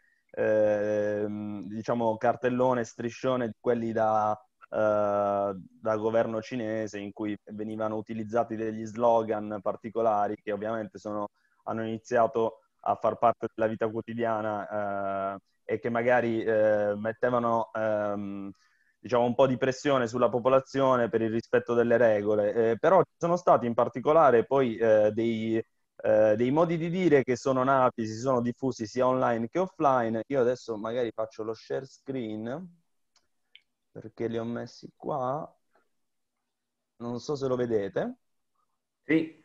ehm, diciamo cartellone, striscione di quelli da, eh, da governo cinese in cui venivano utilizzati degli slogan particolari che ovviamente sono, hanno iniziato a far parte della vita quotidiana eh, e che magari eh, mettevano... Ehm, diciamo, un po' di pressione sulla popolazione per il rispetto delle regole, eh, però ci sono stati in particolare poi eh, dei, eh, dei modi di dire che sono nati, si sono diffusi sia online che offline. Io adesso magari faccio lo share screen, perché li ho messi qua, non so se lo vedete. Sì.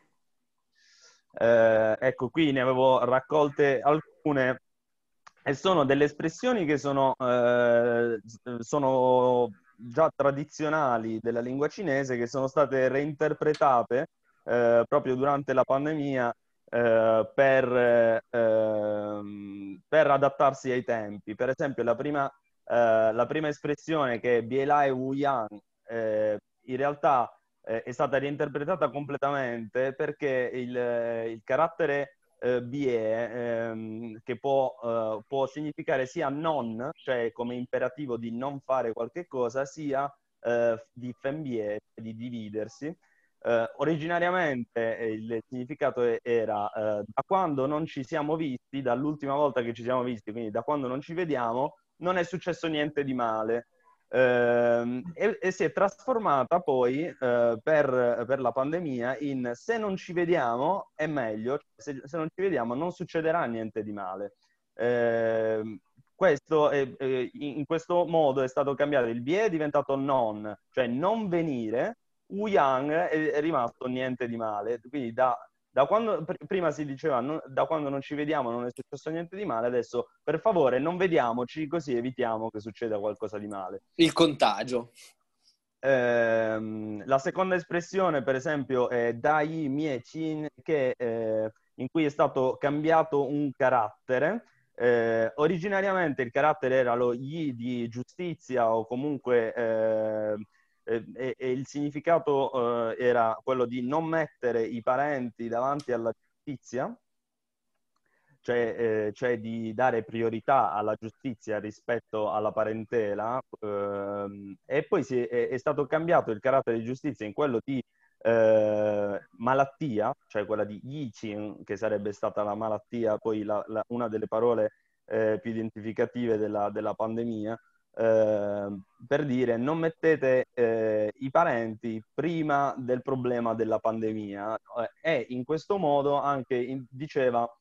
Eh, ecco, qui ne avevo raccolte alcune e sono delle espressioni che sono, eh, sono già tradizionali della lingua cinese, che sono state reinterpretate eh, proprio durante la pandemia eh, per, eh, ehm, per adattarsi ai tempi. Per esempio, la prima, eh, la prima espressione che è Bielai Wu Yang, eh, in realtà eh, è stata reinterpretata completamente perché il, il carattere eh, bie, ehm, che può, eh, può significare sia non, cioè come imperativo di non fare qualche cosa, sia eh, di fembie, di dividersi. Eh, originariamente eh, il significato era eh, da quando non ci siamo visti, dall'ultima volta che ci siamo visti, quindi da quando non ci vediamo, non è successo niente di male. Eh, e, e si è trasformata poi eh, per, per la pandemia in se non ci vediamo è meglio, se, se non ci vediamo non succederà niente di male. Eh, questo è, eh, in questo modo è stato cambiato, il bie è diventato non, cioè non venire, Yang è, è rimasto niente di male, quindi da, da quando pr- prima si diceva non, da quando non ci vediamo non è successo niente di male, adesso per favore non vediamoci così evitiamo che succeda qualcosa di male. Il contagio. Ehm, la seconda espressione, per esempio, è Dai Mie Chin, che, eh, in cui è stato cambiato un carattere. Eh, originariamente il carattere era lo Yi di giustizia o comunque eh, e, e il significato eh, era quello di non mettere i parenti davanti alla giustizia, cioè, eh, cioè di dare priorità alla giustizia rispetto alla parentela, ehm, e poi si è, è stato cambiato il carattere di giustizia in quello di eh, malattia, cioè quella di Yichin, che sarebbe stata la malattia, poi la, la, una delle parole eh, più identificative della, della pandemia, eh, per dire non mettete eh, i parenti prima del problema della pandemia. E in questo modo anche in, diceva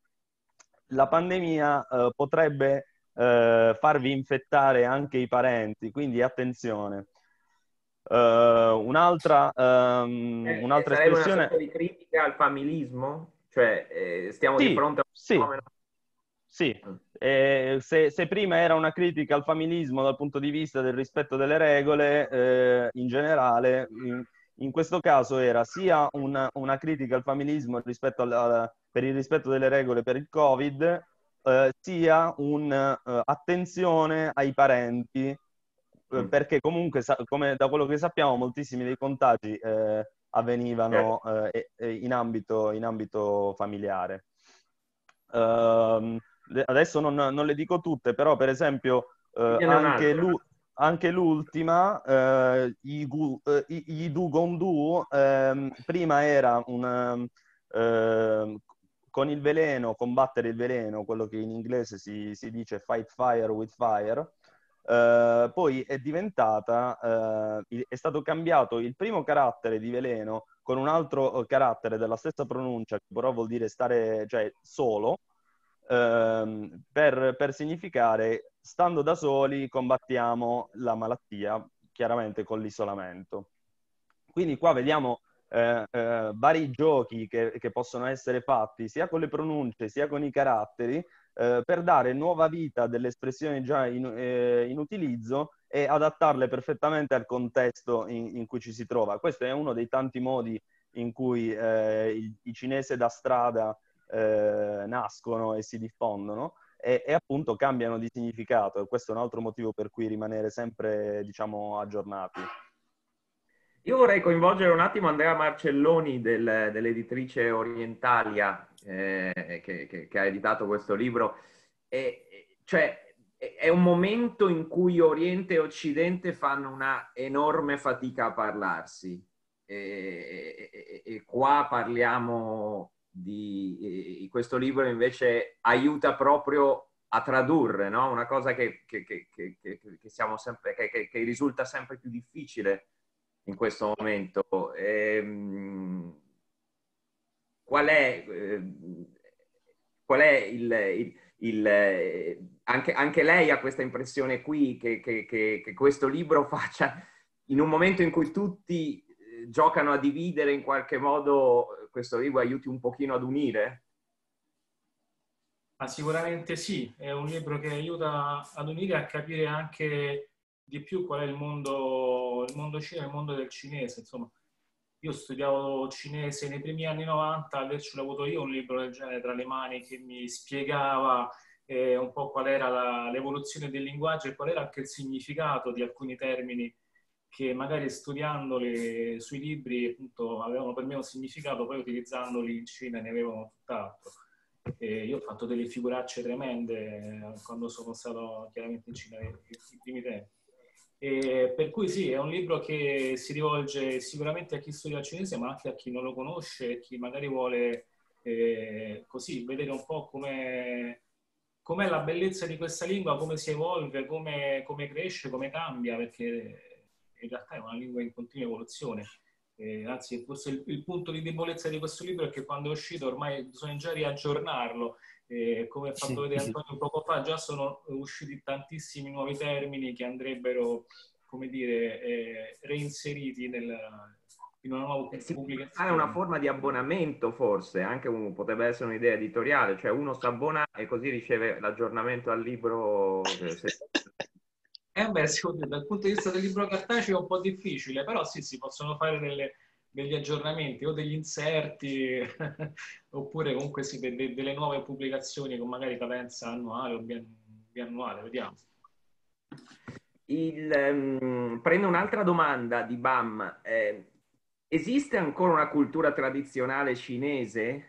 la pandemia eh, potrebbe eh, farvi infettare anche i parenti, quindi attenzione. Uh, un'altra, um, Eh, un'altra sarebbe una sorta espressione, di critica al familismo? Cioè, eh, stiamo di sì, fronte a un sì, fenomeno... sì. Eh, se, se prima era una critica al familismo dal punto di vista del rispetto delle regole, eh, in generale, in, in questo caso era sia una, una critica al familismo rispetto alla, per il rispetto delle regole per il Covid, eh, sia un'attenzione ai parenti, eh, Mm. perché comunque, sa- come da quello che sappiamo, moltissimi dei contagi eh, avvenivano Certo. eh, e- e in ambito, in ambito familiare. Ehm, le- adesso non, non le dico tutte, però per esempio eh, Digliene anche, un'altra. l'u- anche l'ultima, eh, i, gu- eh, i, i Du Gondu, ehm, prima era un... ehm, ehm, con il veleno, combattere il veleno, quello che in inglese si, si dice fight fire with fire. Eh, poi è diventata, eh, è stato cambiato il primo carattere di veleno con un altro carattere della stessa pronuncia, che però vuol dire stare, cioè solo, ehm, per, per significare stando da soli combattiamo la malattia, chiaramente con l'isolamento. Quindi qua vediamo eh, eh, vari giochi che, che possono essere fatti sia con le pronunce sia con i caratteri, eh, per dare nuova vita a delle espressioni già in, eh, in utilizzo e adattarle perfettamente al contesto in, in cui ci si trova. Questo è uno dei tanti modi in cui eh, i, i cinesi da strada eh, nascono e si diffondono e, e appunto cambiano di significato. E questo è un altro motivo per cui rimanere sempre, diciamo, aggiornati. Io vorrei coinvolgere un attimo Andrea Marcelloni del- dell'editrice Orientalia, eh, che, che- che ha editato questo libro. E, e- cioè, è è un momento in cui Oriente e Occidente fanno una enorme fatica a parlarsi. E, e- e qua parliamo di... e questo libro invece aiuta proprio a tradurre, no? Una cosa che, che- che- che- che- che siamo sempre, che, che- che risulta sempre più difficile in questo momento. Ehm, qual è, eh, qual è il, il- il, eh, anche, anche lei ha questa impressione qui che, che- che- che questo libro faccia, in un momento in cui tutti eh, giocano a dividere, in qualche modo questo libro aiuti un pochino ad unire? Ma sicuramente sì, è un libro che aiuta ad unire e a capire anche di più qual è il mondo, il mondo cinese, il mondo del cinese. Insomma, io studiavo cinese nei primi anni novanta, avercelo avuto io un libro del genere tra le mani che mi spiegava eh, un po' qual era la- l'evoluzione del linguaggio e qual era anche il significato di alcuni termini che magari studiandoli sui libri appunto avevano per me un significato, poi utilizzandoli in Cina ne avevano tutt'altro. E io ho fatto delle figuracce tremende quando sono stato chiaramente in Cina nei, nei primi tempi. E per cui sì, è un libro che si rivolge sicuramente a chi studia il cinese, ma anche a chi non lo conosce e chi magari vuole eh, così vedere un po' come com'è la bellezza di questa lingua, come si evolve, come, come cresce, come cambia, perché in realtà è una lingua in continua evoluzione. Eh, anzi, forse il, il punto di debolezza di questo libro è che quando è uscito ormai bisogna già riaggiornarlo. Eh, come ha fatto vedere Antonio poco fa, già sono usciti tantissimi nuovi termini che andrebbero, come dire, eh, reinseriti nel, in una nuova Si potrebbe fare una pubblicazione. forma di abbonamento, forse, anche un- potrebbe essere un'idea editoriale, cioè uno si abbona e così riceve l'aggiornamento al libro. eh, se- Eh beh, secondo me, dal punto di vista del libro cartaceo è un po' difficile, però sì, si possono fare delle- degli aggiornamenti o degli inserti, oppure comunque sì, de- de- delle nuove pubblicazioni con magari cadenza annuale o bian- biannuale, vediamo. Il, ehm, prendo un'altra domanda di Bam. Eh, esiste ancora una cultura tradizionale cinese?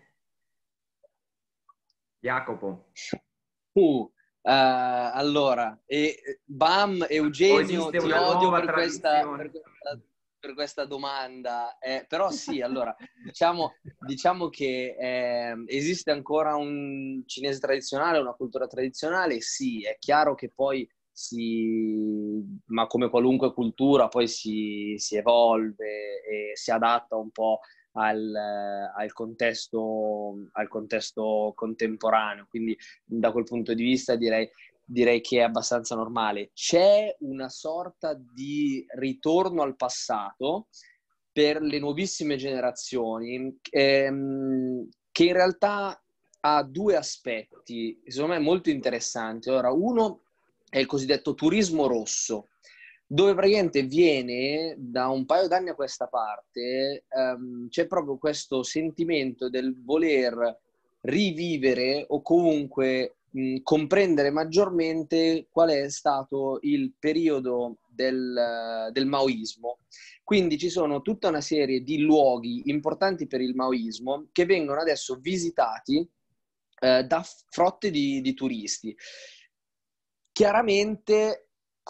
Jacopo? Uh, eh, allora, e, bam, O Eugenio, esiste ti una odio nuova per questa, per tradizione? questa, per questa domanda, eh, però sì, allora, diciamo, diciamo che eh, esiste ancora un cinese tradizionale, una cultura tradizionale, sì, è chiaro che poi si, ma come qualunque cultura, poi si, si evolve e si adatta un po' al, al contesto, al contesto contemporaneo, quindi da quel punto di vista direi, direi che è abbastanza normale. C'è una sorta di ritorno al passato per le nuovissime generazioni ehm, che in realtà ha due aspetti, secondo me molto interessanti. Allora, uno è il cosiddetto turismo rosso, dove praticamente viene da un paio d'anni a questa parte, ehm, c'è proprio questo sentimento del voler rivivere o comunque mh, comprendere maggiormente qual è stato il periodo del, del maoismo. Quindi ci sono tutta una serie di luoghi importanti per il maoismo che vengono adesso visitati eh, da frotte di, di turisti. Chiaramente,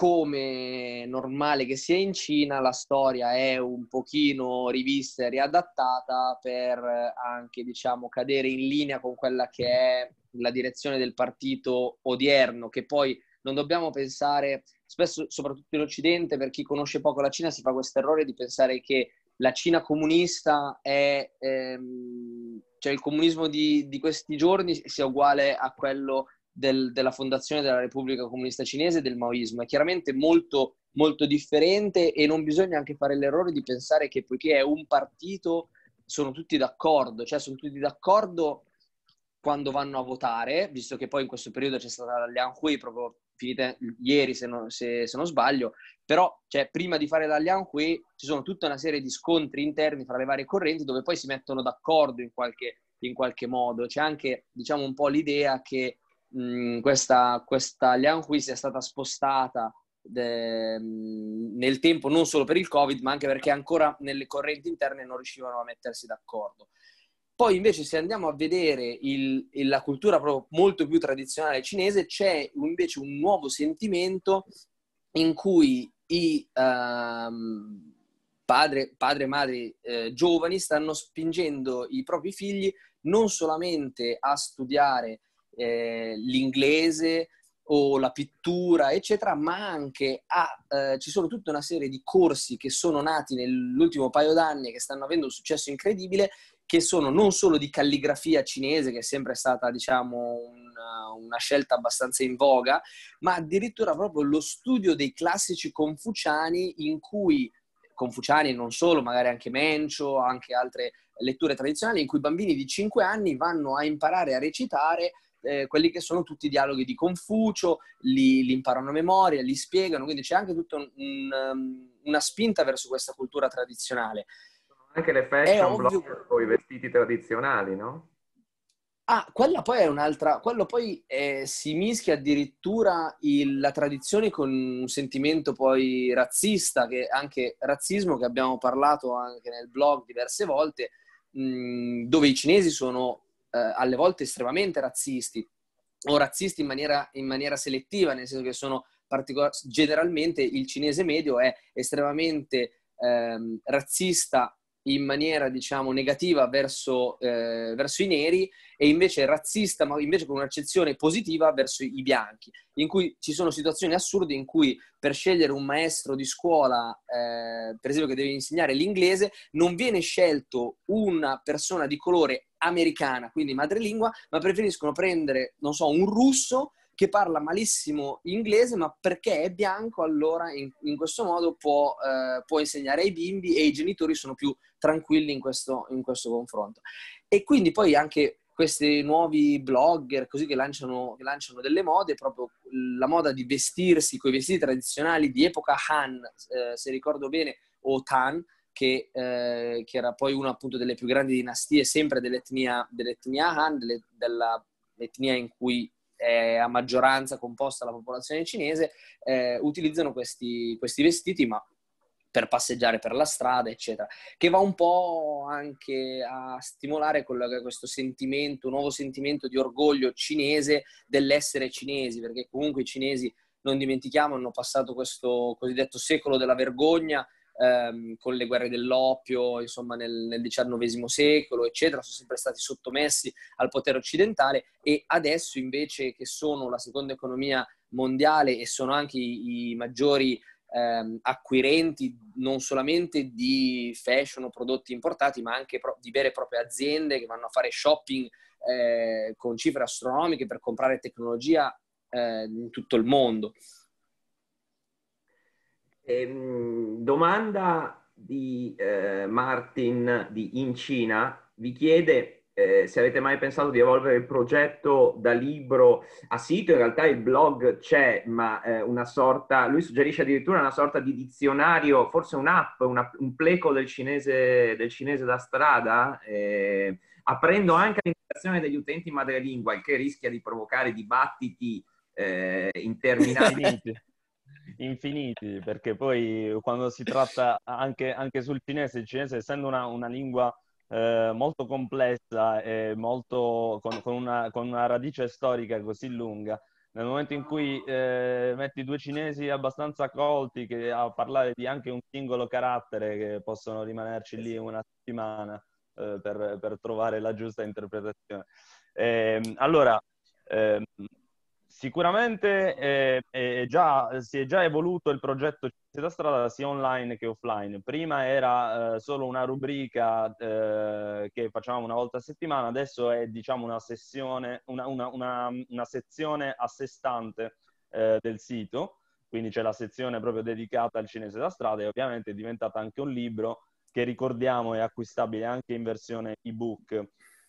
come normale che sia in Cina, la storia è un pochino rivista e riadattata per anche, diciamo, cadere in linea con quella che è la direzione del partito odierno, che poi non dobbiamo pensare, spesso, soprattutto in Occidente, per chi conosce poco la Cina, si fa questo errore di pensare che la Cina comunista è, ehm, cioè il comunismo di, di questi giorni sia uguale a quello Del, della fondazione della Repubblica Comunista Cinese e del maoismo. È chiaramente molto, molto differente e non bisogna anche fare l'errore di pensare che poiché è un partito sono tutti d'accordo, cioè sono tutti d'accordo quando vanno a votare, visto che poi in questo periodo c'è stata la Liang Hui, proprio finita ieri se non, se, se non sbaglio, però cioè, prima di fare la Liang Hui ci sono tutta una serie di scontri interni fra le varie correnti dove poi si mettono d'accordo in qualche, in qualche modo. C'è anche, diciamo, un po' l'idea che mh, questa, questa Liang Hui sia stata spostata de, mh, nel tempo non solo per il Covid, ma anche perché ancora nelle correnti interne non riuscivano a mettersi d'accordo. Poi invece se andiamo a vedere il, la cultura proprio molto più tradizionale cinese, c'è invece un nuovo sentimento in cui i um, padre, padre e madri eh, giovani stanno spingendo i propri figli non solamente a studiare eh, l'inglese o la pittura, eccetera, ma anche a... Eh, ci sono tutta una serie di corsi che sono nati nell'ultimo paio d'anni e che stanno avendo un successo incredibile, che sono non solo di calligrafia cinese, che è sempre stata, diciamo, una, una scelta abbastanza in voga, ma addirittura proprio lo studio dei classici confuciani, in cui confuciani non solo, magari anche Mencio, anche altre letture tradizionali, in cui bambini di cinque anni vanno a imparare a recitare eh, quelli che sono tutti i dialoghi di Confucio, li, li imparano a memoria, li spiegano, quindi c'è anche tutta un, un, una spinta verso questa cultura tradizionale. Anche le fashion blogger con i vestiti tradizionali, no? Ah, quella poi è un'altra... Quello poi eh, si mischia addirittura il, la tradizione con un sentimento poi razzista, che anche razzismo, che abbiamo parlato anche nel blog diverse volte, mh, dove i cinesi sono eh, alle volte estremamente razzisti, o razzisti in maniera, in maniera selettiva, nel senso che sono particolari... Generalmente il cinese medio è estremamente ehm, razzista in maniera, diciamo, negativa verso, eh, verso i neri, e invece razzista, ma invece con un'accezione positiva verso i bianchi, in cui ci sono situazioni assurde in cui per scegliere un maestro di scuola, eh, per esempio, che deve insegnare l'inglese, non viene scelto una persona di colore americana, quindi madrelingua, ma preferiscono prendere, non so, un russo che parla malissimo inglese, ma perché è bianco, allora in, in questo modo può, eh, può insegnare ai bimbi, e i genitori sono più tranquilli in questo, in questo confronto. E quindi poi anche questi nuovi blogger così che lanciano, che lanciano delle mode, proprio la moda di vestirsi con i vestiti tradizionali di epoca Han, eh, se ricordo bene, o Tan, che, eh, che era poi una appunto delle più grandi dinastie sempre dell'etnia, dell'etnia Han, delle, dell'etnia in cui è a maggioranza composta la popolazione cinese, eh, utilizzano questi, questi vestiti, ma per passeggiare per la strada, eccetera, che va un po' anche a stimolare quello che è questo sentimento, un nuovo sentimento di orgoglio cinese dell'essere cinesi, perché comunque i cinesi, non dimentichiamo, hanno passato questo cosiddetto secolo della vergogna, ehm, con le guerre dell'oppio, insomma, nel, nel diciannovesimo secolo, eccetera, sono sempre stati sottomessi al potere occidentale, e adesso invece che sono la seconda economia mondiale e sono anche i, i maggiori ehm, acquirenti non solamente di fashion o prodotti importati, ma anche pro- di vere e proprie aziende che vanno a fare shopping eh, con cifre astronomiche per comprare tecnologia eh, in tutto il mondo. Ehm, domanda di eh, Martin di In Cina, vi chiede eh, se avete mai pensato di evolvere il progetto da libro a sito. In realtà il blog c'è, ma eh, una sorta, lui suggerisce addirittura una sorta di dizionario, forse un'app, una, un pleco del cinese, del cinese da strada, eh, aprendo anche l'interazione degli utenti madrelingua, il che rischia di provocare dibattiti eh, interminabili. Infiniti. Infiniti, perché poi quando si tratta anche, anche sul cinese, il cinese essendo una, una lingua eh, molto complessa e molto, con, con, una, con una radice storica così lunga, nel momento in cui eh, metti due cinesi abbastanza colti che, a parlare di anche un singolo carattere, che possono rimanerci lì una settimana eh, per, per trovare la giusta interpretazione. Eh, allora, eh, sicuramente eh, è già, si è già evoluto il progetto Cinese da strada sia online che offline. Prima era eh, solo una rubrica eh, che facevamo una volta a settimana, adesso è diciamo una sessione, una, una, una, una sezione a sé stante eh, del sito, quindi c'è la sezione proprio dedicata al cinese da strada e ovviamente è diventata anche un libro che ricordiamo è acquistabile anche in versione ebook.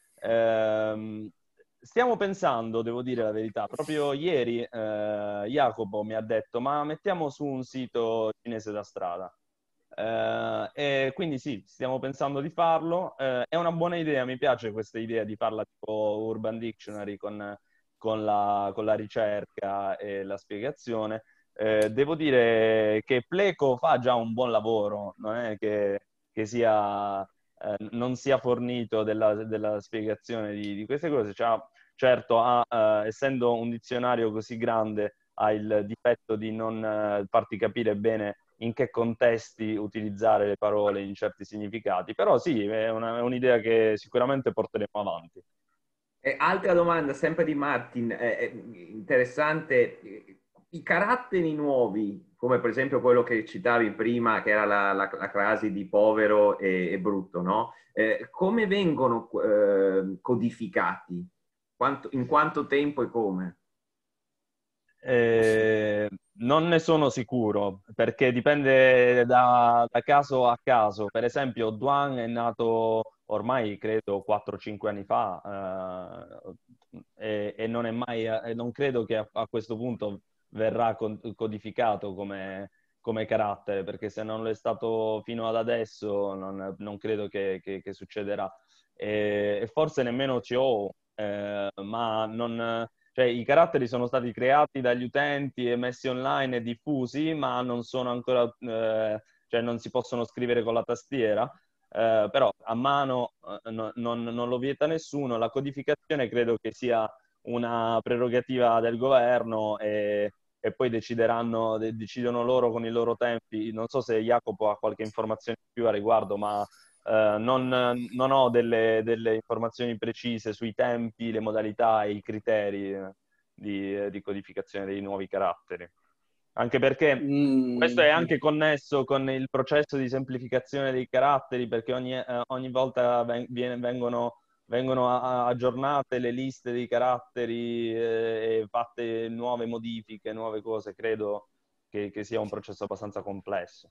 Ehm, Stiamo pensando, devo dire la verità, proprio ieri eh, Jacopo mi ha detto ma mettiamo su un sito cinese da strada. Eh, e quindi sì, stiamo pensando di farlo. Eh, è una buona idea, mi piace questa idea di farla tipo Urban Dictionary con, con, la, con la ricerca e la spiegazione. Eh, devo dire che Pleco fa già un buon lavoro, non è che, che sia... Eh, non sia fornito della, della spiegazione di, di queste cose. Cioè, certo, ha, eh, essendo un dizionario così grande, ha il difetto di non eh, farti capire bene in che contesti utilizzare le parole in certi significati, però sì, è, una, è un'idea che sicuramente porteremo avanti. Eh, altra domanda, sempre di Martin, eh, è interessante, i caratteri nuovi, come per esempio quello che citavi prima, che era la, la, la crasi di povero e, e brutto, no? Eh, come vengono eh, codificati? Quanto, in quanto tempo e come? Eh, non ne sono sicuro, perché dipende da, da caso a caso. Per esempio, Duan è nato ormai, credo, quattro cinque anni fa, eh, e, e non è mai, e non credo che a, a questo punto verrà con- codificato come, come carattere, perché se non lo è stato fino ad adesso, non, non credo che, che- che succederà. E, e forse nemmeno C O, eh, ma non... Cioè, i caratteri sono stati creati dagli utenti e messi online e diffusi, ma non sono ancora, eh, cioè non si possono scrivere con la tastiera, eh, però a mano eh, no, non, non lo vieta nessuno. La codificazione credo che sia una prerogativa del governo e, e poi decideranno, de- decidono loro con i loro tempi. Non so se Jacopo ha qualche informazione in più a riguardo, ma eh, non, non ho delle, delle informazioni precise sui tempi, le modalità e i criteri eh, di, eh, di codificazione dei nuovi caratteri. Anche perché questo è Mm. anche connesso con il processo di semplificazione dei caratteri, perché ogni, eh, ogni volta ven- viene- vengono, vengono a- aggiornate le liste dei caratteri eh, e fatte nuove modifiche, nuove cose. Credo che, che sia un processo abbastanza complesso.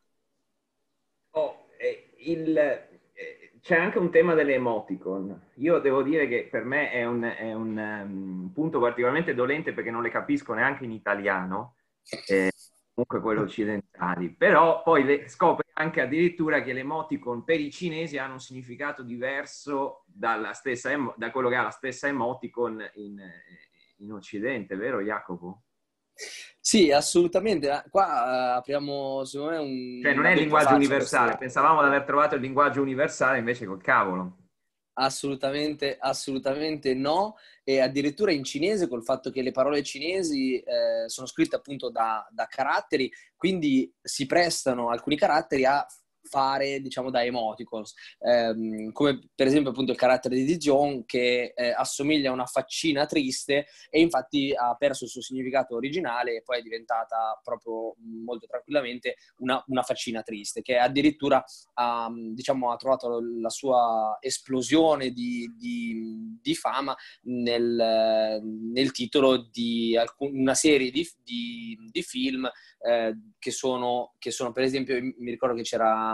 Oh, eh, il, eh, c'è anche un tema delle emoticon. Io devo dire che per me è un, è un um, punto particolarmente dolente perché non le capisco neanche in italiano, eh, comunque quelle occidentali. Però poi le, scopri anche addirittura che le emoticon per i cinesi hanno un significato diverso dalla stessa, da quello che ha la stessa emoticon in, in Occidente, vero Jacopo? Sì, assolutamente. Qua eh, apriamo, secondo me, un- Cioè non una è il doppia linguaggio faccia a universale, questo. pensavamo di aver trovato il linguaggio universale, invece col cavolo. Assolutamente, assolutamente no. E addirittura in cinese, col fatto che le parole cinesi eh, sono scritte appunto da, da caratteri, quindi si prestano alcuni caratteri a fare, diciamo, da emoticons, ehm, come per esempio appunto il carattere di Dijon che eh, assomiglia a una faccina triste e infatti ha perso il suo significato originale e poi è diventata proprio molto tranquillamente una, una faccina triste, che addirittura ha, diciamo, ha trovato la sua esplosione di, di, di fama nel, nel titolo di alcun, una serie di, di, di film eh, che, sono, che sono, per esempio, mi ricordo che c'era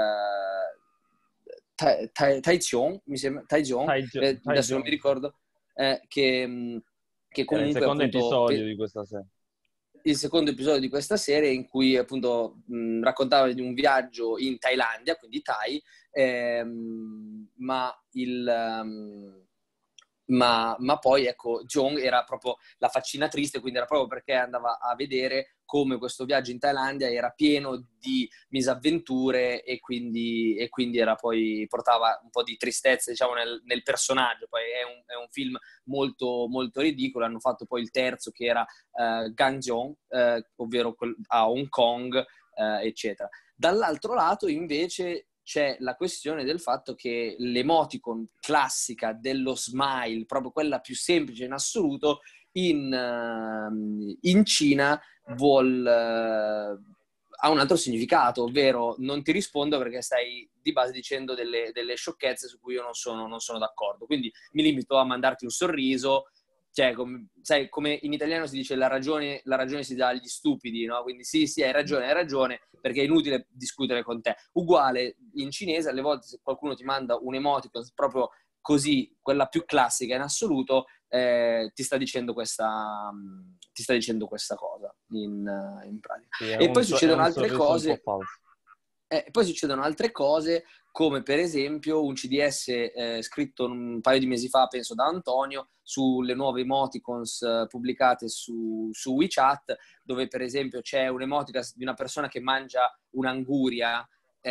eh, Taiziong, mi sembra, Taiziong, eh, adesso non mi ricordo, eh, che, che Era il comunque secondo appunto... episodio Pe- di questa serie. il secondo episodio di questa serie in cui appunto mh, raccontava di un viaggio in Thailandia, quindi Thai, ehm, ma il... Um, Ma, ma poi ecco, Jong era proprio la faccina triste, quindi era proprio perché andava a vedere come questo viaggio in Thailandia era pieno di misavventure e quindi, e quindi era poi portava un po' di tristezza, diciamo, nel, nel personaggio. Poi è un, è un film molto, molto ridicolo. Hanno fatto poi il terzo che era uh, Gangjong, uh, ovvero a Hong Kong, uh, eccetera. Dall'altro lato invece c'è la questione del fatto che l'emoticon classica dello smile, proprio quella più semplice in assoluto, in, uh, in Cina vuol, uh, ha un altro significato, ovvero non ti rispondo perché stai di base dicendo delle, delle sciocchezze su cui io non sono, non sono d'accordo. Quindi mi limito a mandarti un sorriso. Cioè, com- sai, come in italiano si dice la ragione, la ragione si dà agli stupidi, no? Quindi sì, sì, hai ragione, hai ragione, perché è inutile discutere con te. Uguale in cinese, alle volte se qualcuno ti manda un emoticon proprio così, quella più classica in assoluto, eh, ti sta dicendo questa, ti sta dicendo questa cosa in, in pratica. Sì, è e un, poi so- è succedono un altre sorriso un po' cose. falso. Eh, poi succedono altre cose, come per esempio un C D S eh, scritto un paio di mesi fa, penso da Antonio, sulle nuove emoticons eh, pubblicate su, su WeChat, dove per esempio c'è un emoticon di una persona che mangia un'anguria,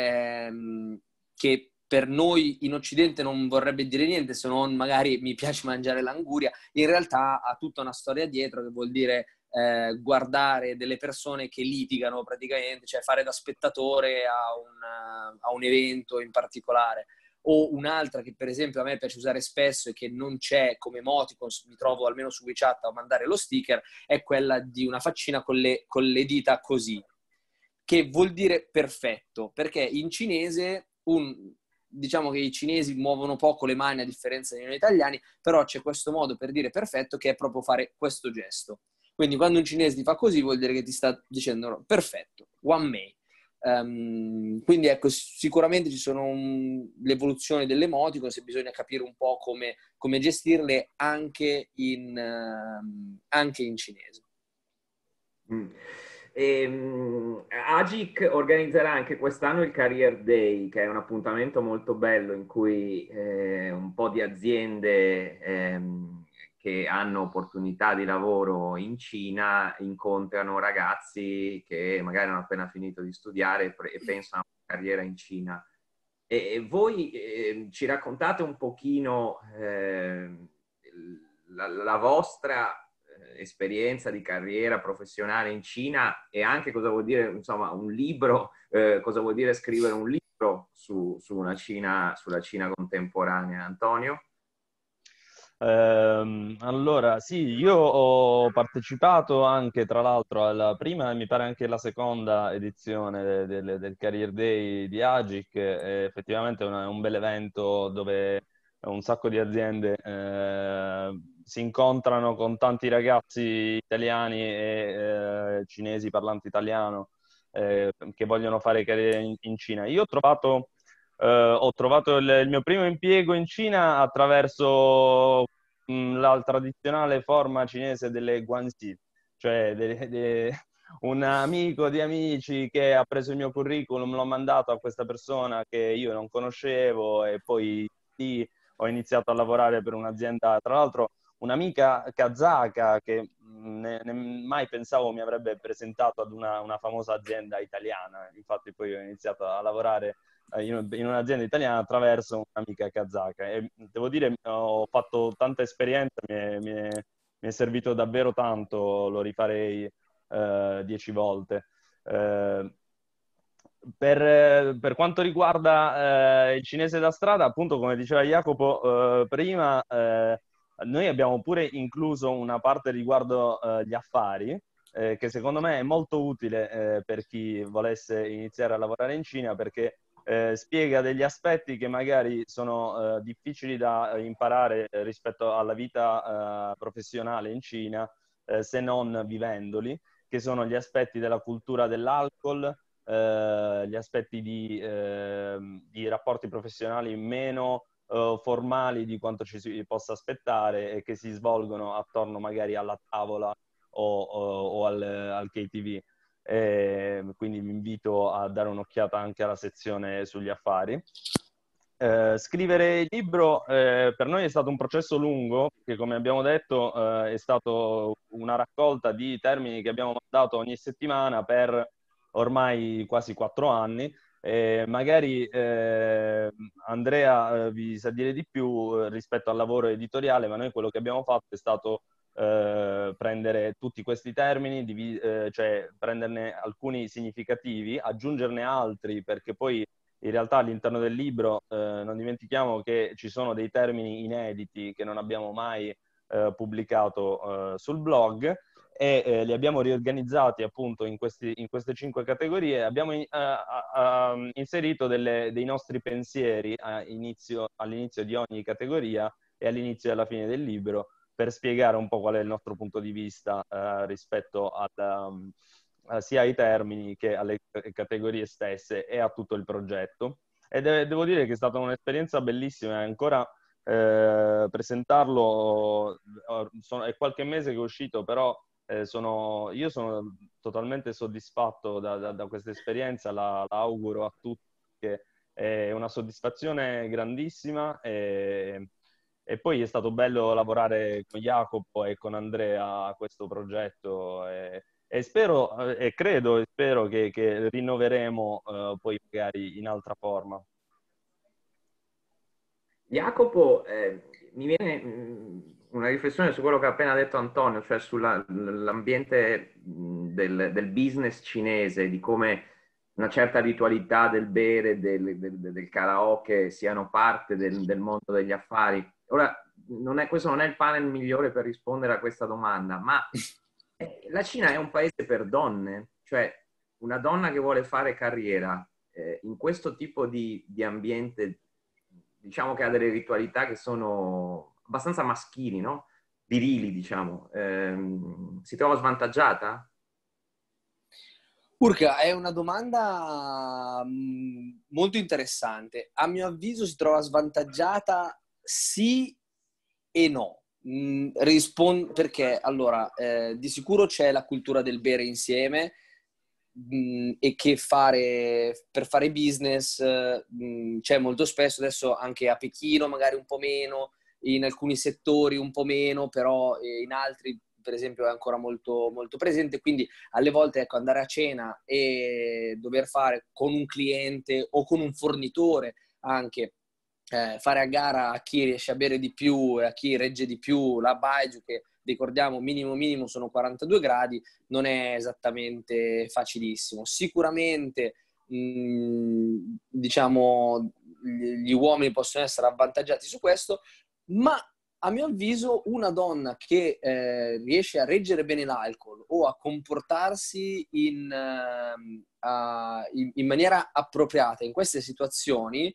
ehm, che per noi in Occidente non vorrebbe dire niente, se non magari mi piace mangiare l'anguria. In realtà ha tutta una storia dietro, che vuol dire Eh, guardare delle persone che litigano praticamente, cioè fare da spettatore a un, a un evento in particolare. O un'altra che per esempio a me piace usare spesso e che non c'è come emoticon, mi trovo almeno su WeChat a mandare lo sticker, è quella di una faccina con le, con le dita così, che vuol dire perfetto, perché in cinese un, diciamo che i cinesi muovono poco le mani a differenza di noi italiani, però c'è questo modo per dire perfetto che è proprio fare questo gesto. Quindi quando un cinese ti fa così vuol dire che ti sta dicendo perfetto, one mei. Um, quindi ecco, sicuramente ci sono un, l'evoluzione dell'emoticon, se bisogna capire un po' come, come gestirle anche in, uh, anche in cinese. Mm. E, um, Agic organizzerà anche quest'anno il Career Day, che è un appuntamento molto bello in cui eh, un po' di aziende ehm, che hanno opportunità di lavoro in Cina incontrano ragazzi che magari hanno appena finito di studiare e, e pensano a una carriera in Cina. E, e voi eh, ci raccontate un pochino eh, la, la vostra esperienza di carriera professionale in Cina e anche cosa vuol dire, insomma, un libro, eh, cosa vuol dire scrivere un libro su, su una Cina, sulla Cina contemporanea, Antonio? Ehm, allora, sì, io ho partecipato anche, tra l'altro, alla prima e mi pare anche la seconda edizione de- del, del Career Day di Agic. È effettivamente una- è un bel evento dove un sacco di aziende eh, si incontrano con tanti ragazzi italiani e eh, cinesi parlanti italiano eh, che vogliono fare carriera in, in Cina. Io ho trovato Uh, ho trovato il, il mio primo impiego in Cina attraverso mh, la tradizionale forma cinese delle guanxi, cioè de, de, un amico di amici che ha preso il mio curriculum, l'ho mandato a questa persona che io non conoscevo e poi lì ho iniziato a lavorare per un'azienda, tra l'altro un'amica kazaka che ne, ne, mai pensavo mi avrebbe presentato ad una, una famosa azienda italiana, infatti poi ho iniziato a lavorare in, in un'azienda italiana attraverso un'amica kazaka e devo dire ho fatto tanta esperienza, mi è, mi è, mi è servito davvero tanto, lo rifarei eh, dieci volte. Eh, per, per quanto riguarda eh, il cinese da strada, appunto come diceva Jacopo eh, prima, eh, noi abbiamo pure incluso una parte riguardo eh, gli affari, eh, che secondo me è molto utile eh, per chi volesse iniziare a lavorare in Cina, perché eh, spiega degli aspetti che magari sono eh, difficili da imparare eh, rispetto alla vita eh, professionale in Cina, eh, se non vivendoli, che sono gli aspetti della cultura dell'alcol, eh, gli aspetti di, eh, di rapporti professionali meno eh, formali di quanto ci si possa aspettare e che si svolgono attorno magari alla tavola o, o, o al, al K T V. Eh, quindi vi invito a dare un'occhiata anche alla sezione sugli affari. Eh, scrivere il libro eh, per noi è stato un processo lungo, che come abbiamo detto eh, è stato una raccolta di termini che abbiamo mandato ogni settimana per ormai quasi quattro anni. Eh, magari eh, Andrea eh, vi sa dire di più eh, rispetto al lavoro editoriale, ma noi quello che abbiamo fatto è stato eh, prendere tutti questi termini, divi- eh, cioè prenderne alcuni significativi, aggiungerne altri, perché poi in realtà all'interno del libro eh, non dimentichiamo che ci sono dei termini inediti che non abbiamo mai eh, pubblicato eh, sul blog, e eh, li abbiamo riorganizzati appunto in, questi, in queste cinque categorie. Abbiamo in, uh, uh, inserito delle, dei nostri pensieri a inizio, all'inizio di ogni categoria e all'inizio e alla fine del libro, per spiegare un po' qual è il nostro punto di vista uh, rispetto al... Um, sia ai termini che alle categorie stesse e a tutto il progetto. E de- devo dire che è stata un'esperienza bellissima, e ancora eh, presentarlo sono, è qualche mese che è uscito, però eh, sono, io sono totalmente soddisfatto da, da, da questa esperienza, la, la auguro a tutti, che è una soddisfazione grandissima. E, e poi è stato bello lavorare con Jacopo e con Andrea a questo progetto, e, e spero, eh, e credo e spero che, che rinnoveremo eh, poi magari in altra forma. Jacopo, eh, mi viene mh, una riflessione su quello che ha appena detto Antonio, cioè sull'ambiente del, del business cinese, di come una certa ritualità del bere, del, del, del karaoke siano parte del, del mondo degli affari. Ora, non è, questo non è il panel migliore per rispondere a questa domanda, ma la Cina è un paese per donne, cioè una donna che vuole fare carriera eh, in questo tipo di, di ambiente, diciamo che ha delle ritualità che sono abbastanza maschili, no? Virili, diciamo. Ehm, si trova svantaggiata? Urca, è una domanda mh, molto interessante. A mio avviso si trova svantaggiata sì e no. Mh, rispon- perché allora, eh, di sicuro c'è la cultura del bere insieme, mh, e che fare per fare business mh, c'è molto spesso, adesso anche a Pechino magari un po' meno, in alcuni settori un po' meno, però eh, in altri per esempio è ancora molto, molto presente, quindi alle volte ecco, andare a cena e dover fare con un cliente o con un fornitore anche eh, fare a gara a chi riesce a bere di più e a chi regge di più la baijiu, che ricordiamo minimo minimo sono quarantadue gradi, non è esattamente facilissimo. Sicuramente mh, diciamo gli uomini possono essere avvantaggiati su questo, ma a mio avviso una donna che eh, riesce a reggere bene l'alcol o a comportarsi in, uh, a, in, in maniera appropriata in queste situazioni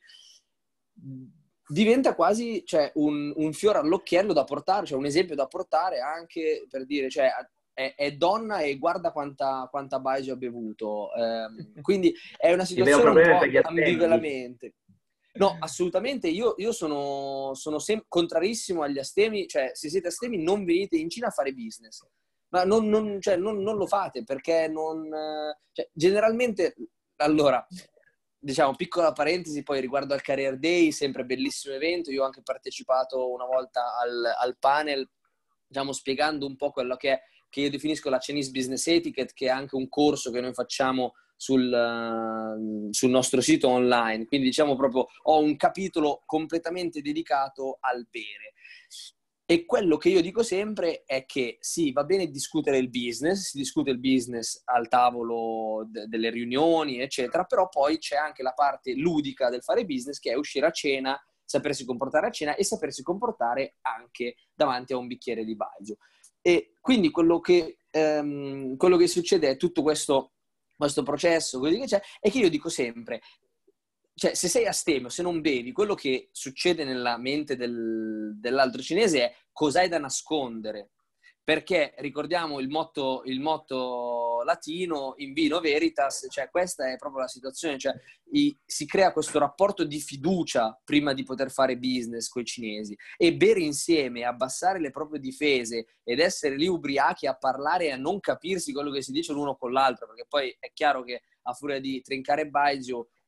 diventa quasi cioè, un, un fiore all'occhiello da portare, cioè un esempio da portare anche per dire, cioè è, è donna e guarda quanta, quanta baijiu ha bevuto. Eh, quindi è una situazione un po' ambivalente. No, assolutamente, io, io sono, sono sem- contrarissimo agli astemi, cioè se siete astemi non venite in Cina a fare business, ma non, non, cioè, non, non lo fate perché non... Cioè, generalmente, allora, diciamo, piccola parentesi poi riguardo al Career Day, sempre bellissimo evento, io ho anche partecipato una volta al, al panel, diciamo, spiegando un po' quello che è, che io definisco la Chinese Business Etiquette, che è anche un corso che noi facciamo sul, uh, sul nostro sito online, quindi diciamo proprio ho un capitolo completamente dedicato al bere. E quello che io dico sempre è che sì, va bene discutere il business, si discute il business al tavolo de- delle riunioni, eccetera, però poi c'è anche la parte ludica del fare business, che è uscire a cena, sapersi comportare a cena e sapersi comportare anche davanti a un bicchiere di baijiu. E quindi quello che, ehm, quello che succede è tutto questo, questo processo, quello che c'è, è che io dico sempre, cioè se sei astemio, se non bevi, quello che succede nella mente del, dell'altro cinese è cos'hai da nascondere, perché ricordiamo il motto, il motto latino in vino veritas, cioè questa è proprio la situazione, cioè i, si crea questo rapporto di fiducia prima di poter fare business con i cinesi, e bere insieme, abbassare le proprie difese ed essere lì ubriachi a parlare e a non capirsi quello che si dice l'uno con l'altro, perché poi è chiaro che a furia di trincare baijiu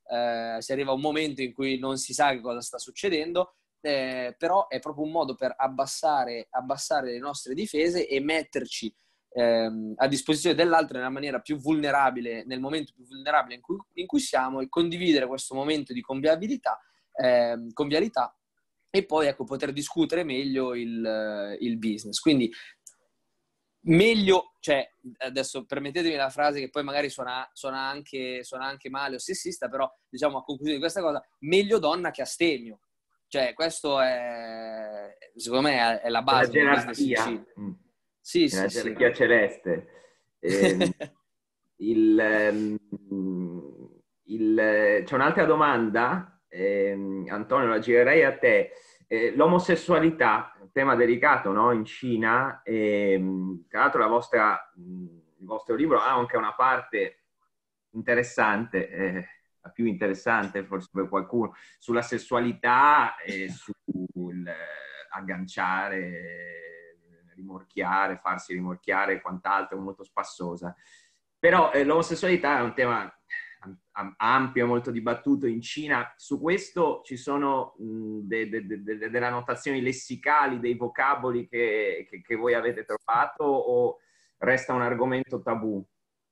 eh, si arriva a un momento in cui non si sa che cosa sta succedendo, eh, però è proprio un modo per abbassare, abbassare le nostre difese e metterci ehm, a disposizione dell'altro nella maniera più vulnerabile, nel momento più vulnerabile in cui, in cui siamo, e condividere questo momento di convivialità, ehm, convivialità e poi ecco poter discutere meglio il, il business. Quindi meglio, cioè adesso permettetemi la frase che poi magari suona, suona, anche, suona anche male o sessista, però diciamo a conclusione di questa cosa, meglio donna che astemio. Cioè questo è, secondo me, è la È la base del business in gerarchia. Cina. Mm. Sì, È sì, la sì. gerarchia celeste. Ehm, il, ehm, il, c'è un'altra domanda, ehm, Antonio, la girerei a te. Eh, l'omosessualità, un tema delicato, no? In Cina, ehm, tra l'altro la vostra, il vostro libro ha anche una parte interessante, eh, la più interessante forse per qualcuno, sulla sessualità e sul eh, agganciare, rimorchiare, farsi rimorchiare e quant'altro, molto spassosa. Però eh, l'omosessualità è un tema ampio, molto dibattuto in Cina. Su questo ci sono mh, de, de, de, de, delle annotazioni lessicali, dei vocaboli che, che, che voi avete trovato, o resta un argomento tabù?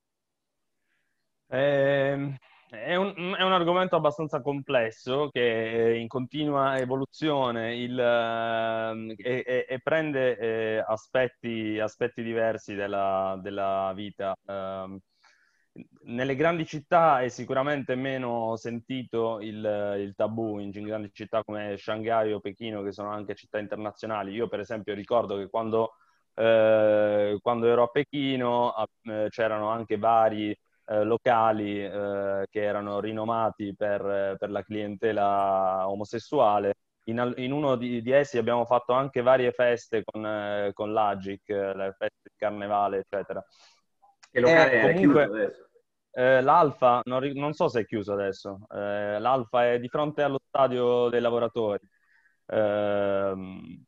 Eh, è un, è un argomento abbastanza complesso che è in continua evoluzione il, eh, e, e- e prende eh, aspetti, aspetti diversi della, della vita. Eh, nelle grandi città è sicuramente meno sentito il, il tabù, in, in grandi città come Shanghai o Pechino, che sono anche città internazionali. Io per esempio ricordo che quando, eh, quando ero a Pechino eh, c'erano anche vari eh, locali eh, che erano rinomati per, per la clientela omosessuale. In, al- in uno di, di essi abbiamo fatto anche varie feste con, eh, con l'Agic, eh, le feste di carnevale, eccetera. Che E locale è? È chiuso comunque adesso? eh, l'Alfa, non, ri- non so se è chiuso adesso, eh, l'Alfa è di fronte allo stadio dei lavoratori. Ehm,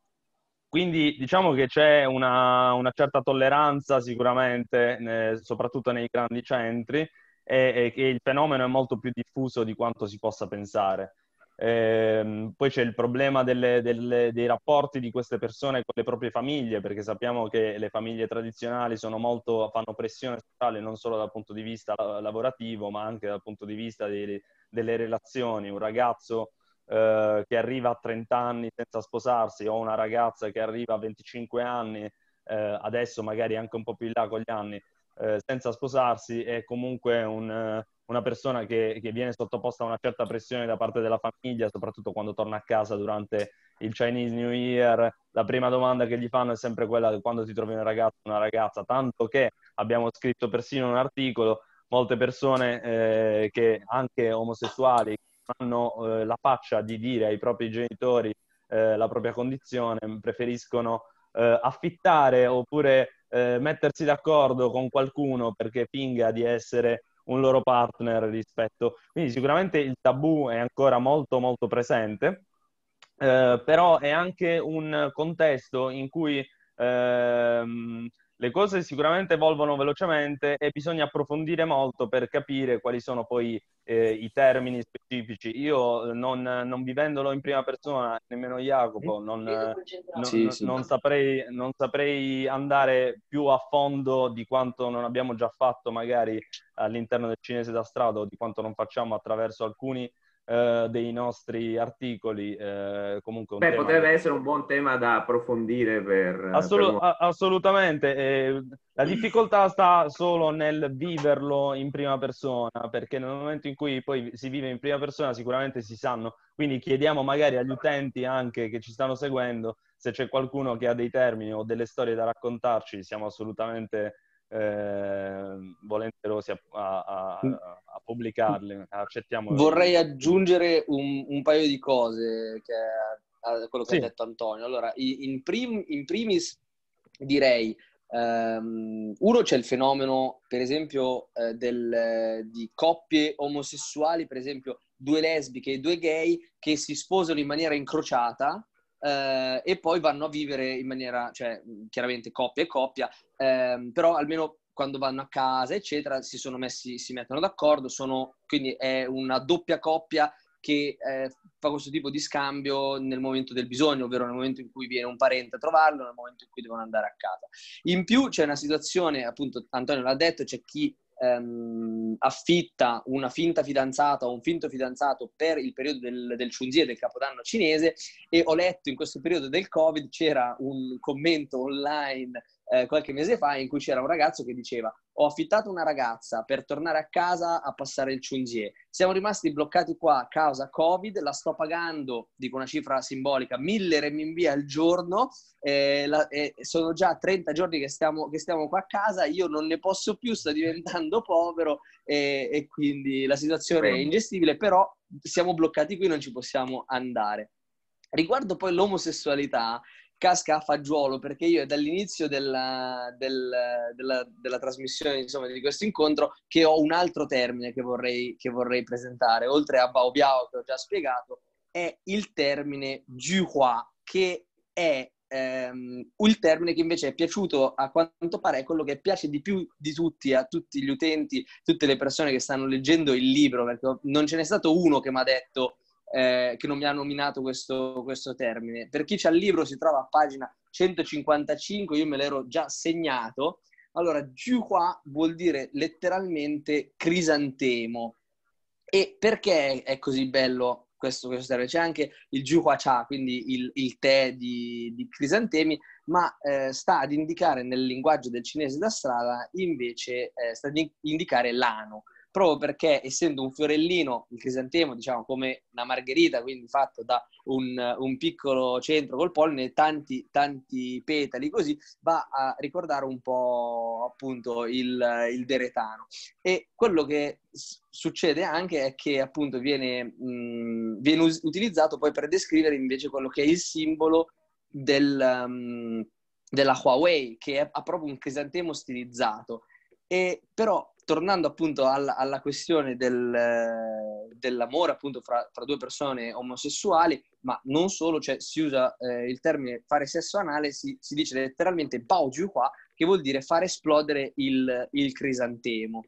quindi diciamo che c'è una, una certa tolleranza sicuramente, eh, soprattutto nei grandi centri, e, e che il fenomeno è molto più diffuso di quanto si possa pensare. Ehm, poi c'è il problema delle- delle- dei rapporti di queste persone con le proprie famiglie, perché sappiamo che le famiglie tradizionali sono molto, fanno pressione sociale non solo dal punto di vista la- lavorativo, ma anche dal punto di vista dei- delle relazioni. Un ragazzo eh, che arriva a trenta anni senza sposarsi, o una ragazza che arriva a venticinque anni, eh, adesso magari anche un po' più in là con gli anni, eh, senza sposarsi, è comunque un, eh, una persona che, che viene sottoposta a una certa pressione da parte della famiglia, soprattutto quando torna a casa durante il Chinese New Year. La prima domanda che gli fanno è sempre quella: quando ti trovi un ragazzo o una ragazza, tanto che abbiamo scritto persino un articolo, molte persone eh, che anche omosessuali hanno eh, la faccia di dire ai propri genitori eh, la propria condizione, preferiscono eh, affittare oppure eh, mettersi d'accordo con qualcuno perché finga di essere un loro partner rispetto. Quindi sicuramente il tabù è ancora molto molto presente, eh, però è anche un contesto in cui ehm, le cose sicuramente evolvono velocemente e bisogna approfondire molto per capire quali sono poi eh, i termini specifici. Io non, non vivendolo in prima persona, nemmeno Jacopo, non, non- Sì, non- sì. non saprei, non saprei andare più a fondo di quanto non abbiamo già fatto magari all'interno del Cinese da strada, o di quanto non facciamo attraverso alcuni eh, dei nostri articoli. Eh, comunque un Beh, tema potrebbe che essere un buon tema da approfondire per, per Assolu- uno. a- assolutamente. Eh, la difficoltà sta solo nel viverlo in prima persona, perché nel momento in cui poi si vive in prima persona sicuramente si sanno. Quindi chiediamo magari agli utenti anche che ci stanno seguendo, se c'è qualcuno che ha dei termini o delle storie da raccontarci, siamo assolutamente eh, volenterosi a, a- a- a pubblicarli. Accettiamo Vorrei i... aggiungere un, un paio di cose che, a quello che ha Sì, detto Antonio. Allora, in, prim- in primis direi, ehm, uno, c'è il fenomeno, per esempio, eh, del, di coppie omosessuali, per esempio due lesbiche e due gay che si sposano in maniera incrociata eh, e poi vanno a vivere in maniera, cioè chiaramente coppia e coppia, ehm, però almeno quando vanno a casa, eccetera, si sono messi, si mettono d'accordo, sono, quindi è una doppia coppia che eh, fa questo tipo di scambio nel momento del bisogno, ovvero nel momento in cui viene un parente a trovarlo, nel momento in cui devono andare a casa. In più c'è una situazione, appunto Antonio l'ha detto, c'è chi ehm, affitta una finta fidanzata o un finto fidanzato per il periodo del, del Chunjie, del Capodanno cinese, e ho letto in questo periodo del Covid, c'era un commento online eh, qualche mese fa in cui c'era un ragazzo che diceva: ho affittato una ragazza per tornare a casa a passare il Chunjie, siamo rimasti bloccati qua a causa Covid, la sto pagando, dico una cifra simbolica, mille renminbi al giorno, eh, la, eh, sono già trenta giorni che stiamo, che stiamo qua a casa, io non ne posso più, sto diventando povero e, e quindi la situazione è ingestibile, però siamo bloccati qui, non ci possiamo andare. Riguardo poi l'omosessualità, casca a fagiolo, perché io è dall'inizio della, del, della, della trasmissione, insomma, di questo incontro, che ho un altro termine che vorrei, che vorrei presentare, oltre a Baobiao che ho già spiegato, è il termine Juhua, che è ehm, il termine che invece è piaciuto, a quanto pare è quello che piace di più di tutti, a tutti gli utenti, tutte le persone che stanno leggendo il libro, perché non ce n'è stato uno che mi ha detto Eh, che non mi ha nominato questo, questo termine. Per chi c'ha il libro si trova a pagina centocinquantacinque, io me l'ero già segnato. Allora, Juhua vuol dire letteralmente crisantemo. E perché è così bello questo, questo termine? C'è anche il Juhua Cha, quindi il, il tè di, di crisantemi, ma eh, sta ad indicare nel linguaggio del cinese da strada, invece eh, sta ad indicare l'ano, proprio perché essendo un fiorellino, il crisantemo, diciamo come una margherita, quindi fatto da un, un piccolo centro col polline, tanti, tanti petali così, va a ricordare un po' appunto il, il deretano. E quello che s- succede anche è che appunto viene, mh, viene us- utilizzato poi per descrivere invece quello che è il simbolo del, um, della Huawei, che è, ha proprio un crisantemo stilizzato. E però tornando appunto alla, alla questione del, dell'amore appunto fra, fra due persone omosessuali, ma non solo, cioè si usa eh, il termine fare sesso anale, si, si dice letteralmente bao ju hua, che vuol dire fare esplodere il, il crisantemo.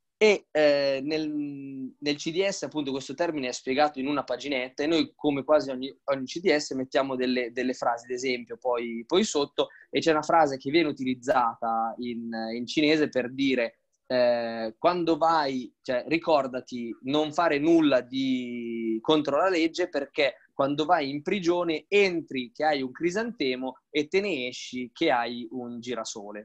E eh, nel, nel C D S appunto questo termine è spiegato in una paginetta e noi, come quasi ogni, ogni C D S, mettiamo delle, delle frasi d'esempio poi, poi sotto, e c'è una frase che viene utilizzata in, in cinese per dire eh, quando vai, cioè ricordati non fare nulla di contro la legge, perché quando vai in prigione entri che hai un crisantemo e te ne esci che hai un girasole.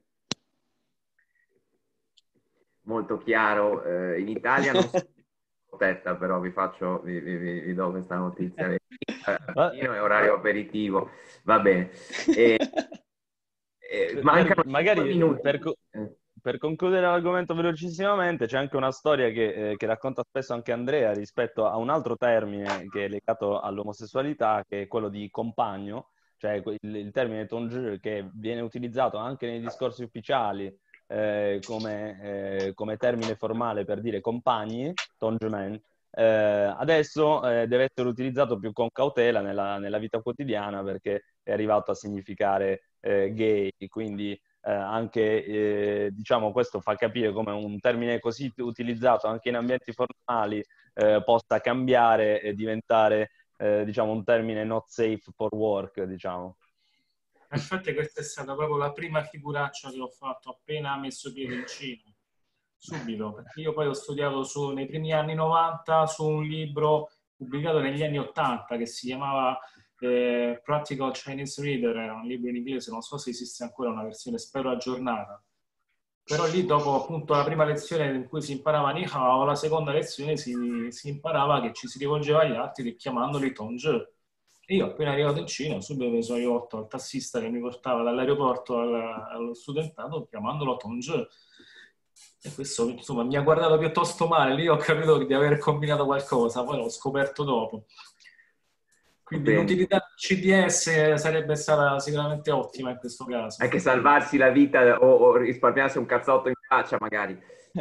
Molto chiaro. Eh, in Italia non si protetta, però vi faccio, vi, vi, vi do questa notizia. È orario aperitivo, va bene. E, e mancano per, magari minuti. per, per concludere l'argomento velocissimamente, c'è anche una storia che, eh, che racconta spesso anche Andrea rispetto a un altro termine che è legato all'omosessualità, che è quello di compagno, cioè il, il termine tongzhi, che viene utilizzato anche nei discorsi ufficiali eh, come, eh, come termine formale per dire compagni, tongmen. Eh, adesso eh, deve essere utilizzato più con cautela nella, nella vita quotidiana, perché è arrivato a significare eh, gay, quindi eh, anche eh, diciamo questo fa capire come un termine così utilizzato anche in ambienti formali eh, possa cambiare e diventare eh, diciamo un termine not safe for work, diciamo. Infatti questa è stata proprio la prima figuraccia che ho fatto appena messo piede in Cina, subito, perché io poi ho studiato su, nei primi anni novanta su un libro pubblicato negli anni ottanta che si chiamava eh, Practical Chinese Reader, era un libro in inglese, non so se esiste ancora una versione, spero aggiornata. Però lì dopo appunto la prima lezione in cui si imparava Ni Hao, la seconda lezione si, si imparava che ci si rivolgeva agli altri chiamandoli Tongzhi. E io appena arrivato in Cina, subito mi sono rivolto al tassista che mi portava dall'aeroporto al, allo studentato chiamandolo Tongzhi. E questo insomma mi ha guardato piuttosto male, lì ho capito di aver combinato qualcosa, poi l'ho scoperto dopo. Quindi Bene. l'utilità del C D S sarebbe stata sicuramente ottima in questo caso. Anche salvarsi la vita o, o risparmiarsi un cazzotto in faccia magari.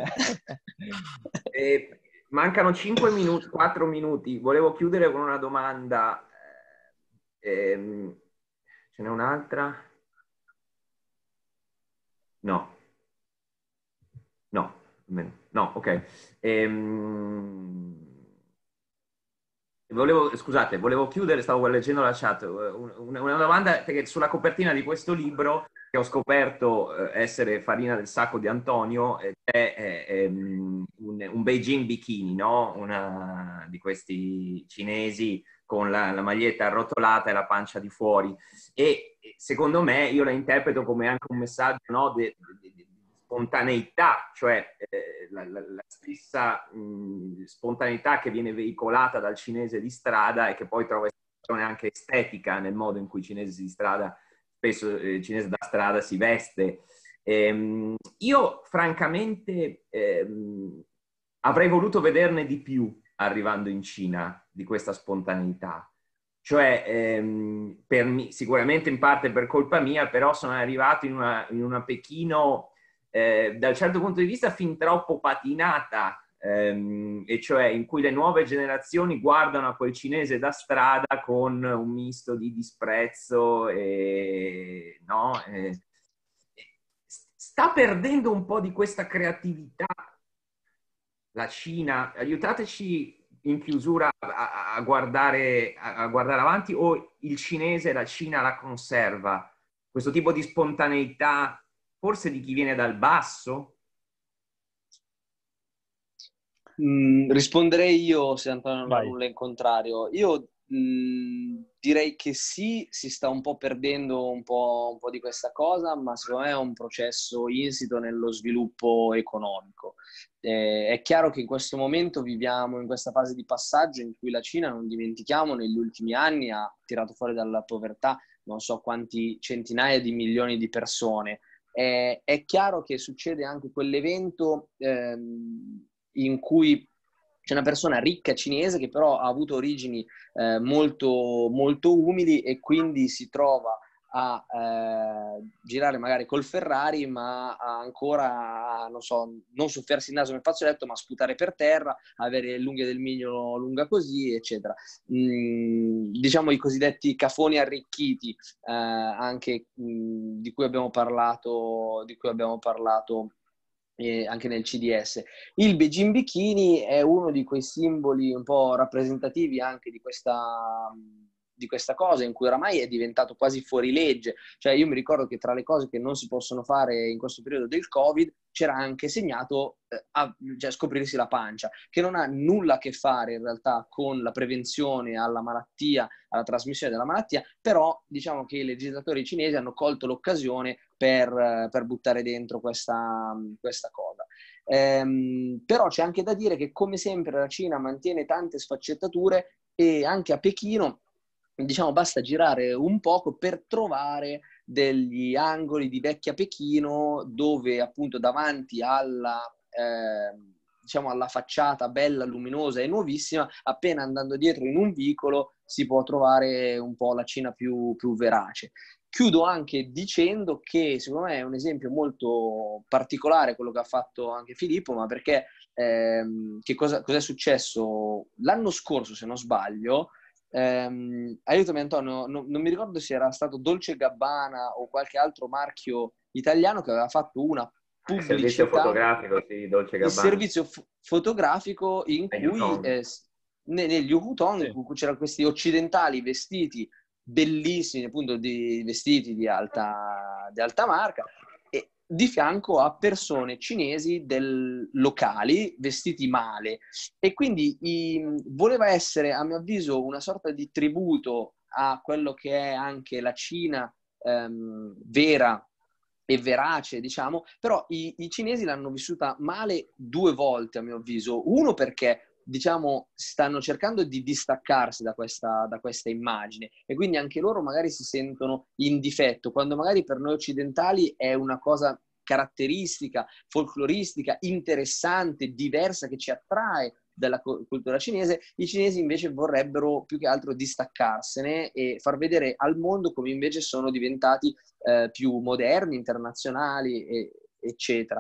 E mancano cinque minuti, quattro minuti. Volevo chiudere con una domanda. Ehm, ce n'è un'altra? No. No, no, ok. Ehm... Volevo, scusate, volevo chiudere, stavo leggendo la chat, una, una domanda perché sulla copertina di questo libro che ho scoperto essere farina del sacco di Antonio è, è, è un, un Beijing bikini, no? Una di questi cinesi con la, la maglietta arrotolata e la pancia di fuori, e secondo me io la interpreto come anche un messaggio, no? de, de, de, spontaneità, cioè eh, la, la, la stessa mh, spontaneità che viene veicolata dal cinese di strada e che poi trova espressione anche estetica nel modo in cui il cinese di strada, spesso eh, il cinese da strada si veste. Ehm, io francamente ehm, avrei voluto vederne di più arrivando in Cina, di questa spontaneità. Cioè, ehm, per me, sicuramente in parte per colpa mia, però sono arrivato in una, in una Pechino Eh, dal certo punto di vista fin troppo patinata, ehm, e cioè in cui le nuove generazioni guardano a quel cinese da strada con un misto di disprezzo e, no? E, sta perdendo un po' di questa creatività la Cina. Aiutateci in chiusura a, a, guardare, a, a guardare avanti, o il cinese, la Cina la conserva? Questo tipo di spontaneità forse di chi viene dal basso? Mm, risponderei io, se Antonio non ha nulla in contrario. Io mh, direi che sì, si sta un po' perdendo un po', un po' di questa cosa, ma secondo me è un processo insito nello sviluppo economico. Eh, è chiaro che in questo momento viviamo in questa fase di passaggio in cui la Cina, non dimentichiamo, negli ultimi anni ha tirato fuori dalla povertà non so quanti centinaia di milioni di persone. Eh, è chiaro che succede anche quell'evento ehm, in cui c'è una persona ricca cinese che però ha avuto origini eh, molto, molto umili e quindi si trova a eh, girare magari col Ferrari, ma a ancora, non so, non soffiarsi il naso nel fazzoletto, ma sputare per terra, avere l'unghia del mignolo lunga così, eccetera. Mm, diciamo i cosiddetti cafoni arricchiti, eh, anche mh, di cui abbiamo parlato, di cui abbiamo parlato eh, anche nel C D S. Il Beijing Bikini è uno di quei simboli un po' rappresentativi anche di questa, di questa cosa, in cui oramai è diventato quasi fuorilegge. Cioè io mi ricordo che tra le cose che non si possono fare in questo periodo del Covid c'era anche segnato eh, a, cioè, scoprirsi la pancia, che non ha nulla a che fare in realtà con la prevenzione alla malattia, alla trasmissione della malattia, però diciamo che i legislatori cinesi hanno colto l'occasione per, per buttare dentro questa, questa cosa. Ehm, però c'è anche da dire che, come sempre, la Cina mantiene tante sfaccettature e anche a Pechino, diciamo, basta girare un poco per trovare degli angoli di vecchia Pechino dove appunto davanti alla, eh, diciamo, alla facciata bella, luminosa e nuovissima, appena andando dietro in un vicolo si può trovare un po' la Cina più, più verace. Chiudo anche dicendo che secondo me è un esempio molto particolare quello che ha fatto anche Filippo, ma perché ehm, che cosa è successo l'anno scorso, se non sbaglio, ehm, aiutami Antonio, no, non mi ricordo se era stato Dolce Gabbana o qualche altro marchio italiano che aveva fatto una pubblicità, il servizio fotografico, sì, Dolce Gabbana. Il servizio f- fotografico in Negli cui eh, negli Hutong, sì, in cui c'erano questi occidentali vestiti bellissimi, appunto di vestiti di alta, di alta marca, e di fianco a persone cinesi del, locali vestiti male, e quindi i, voleva essere, a mio avviso, una sorta di tributo a quello che è anche la Cina ehm, vera e verace, diciamo, però i, i cinesi l'hanno vissuta male due volte, a mio avviso. Uno perché diciamo, stanno cercando di distaccarsi da questa, da questa immagine, e quindi anche loro magari si sentono in difetto, quando magari per noi occidentali è una cosa caratteristica, folcloristica, interessante, diversa, che ci attrae dalla cultura cinese. I cinesi invece vorrebbero più che altro distaccarsene e far vedere al mondo come invece sono diventati eh, più moderni, internazionali e eccetera.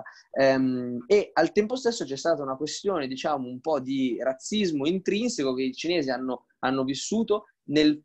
Um, e al tempo stesso c'è stata una questione, diciamo, un po' di razzismo intrinseco che i cinesi hanno, hanno vissuto nel,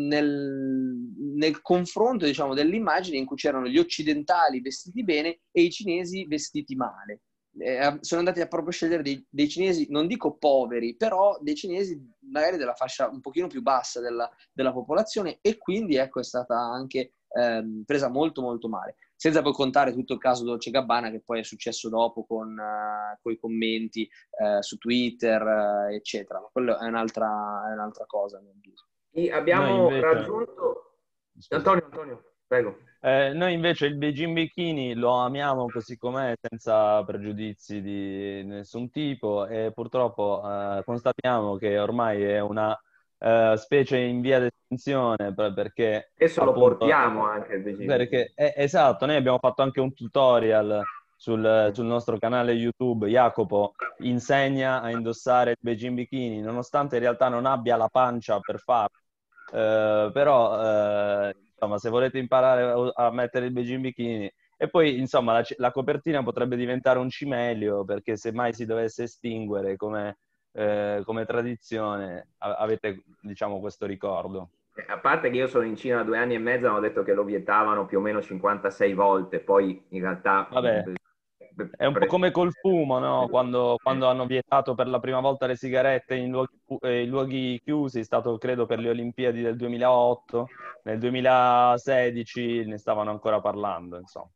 nel, nel confronto, diciamo, dell'immagine in cui c'erano gli occidentali vestiti bene e i cinesi vestiti male. eh, sono andati a proprio scegliere dei, dei cinesi, non dico poveri, però dei cinesi magari della fascia un pochino più bassa della, della popolazione, e quindi ecco è stata anche ehm, presa molto molto male. Senza poi contare tutto il caso Dolce Gabbana che poi è successo dopo con uh, i commenti uh, su Twitter, uh, eccetera. Ma quello è un'altra, è un'altra cosa, a mio avviso. E abbiamo Noi invece... raggiunto... Antonio, Antonio, prego. Eh, noi invece il Beijing Bikini lo amiamo così com'è, senza pregiudizi di nessun tipo, e purtroppo eh, constatiamo che ormai è una eh, specie in via di estinzione, per- perché Adesso lo appunto, portiamo anche il Beijing perché, eh, esatto, noi abbiamo fatto anche un tutorial sul, sul nostro canale YouTube. Jacopo insegna a indossare il Beijing Bikini, nonostante in realtà non abbia la pancia per farlo. Eh, però eh, insomma, se volete imparare a mettere il Beijing Bikini, e poi insomma la, la copertina potrebbe diventare un cimelio, perché se mai si dovesse estinguere come, eh, come tradizione, a- avete diciamo questo ricordo. A parte che io sono in Cina da due anni e mezzo, hanno detto che lo vietavano più o meno cinquantasei volte, poi in realtà... Vabbè, è un po' come col fumo, no? Quando, quando hanno vietato per la prima volta le sigarette in luoghi, eh, in luoghi chiusi, è stato credo per le Olimpiadi del duemilaotto, nel duemilasedici ne stavano ancora parlando, insomma.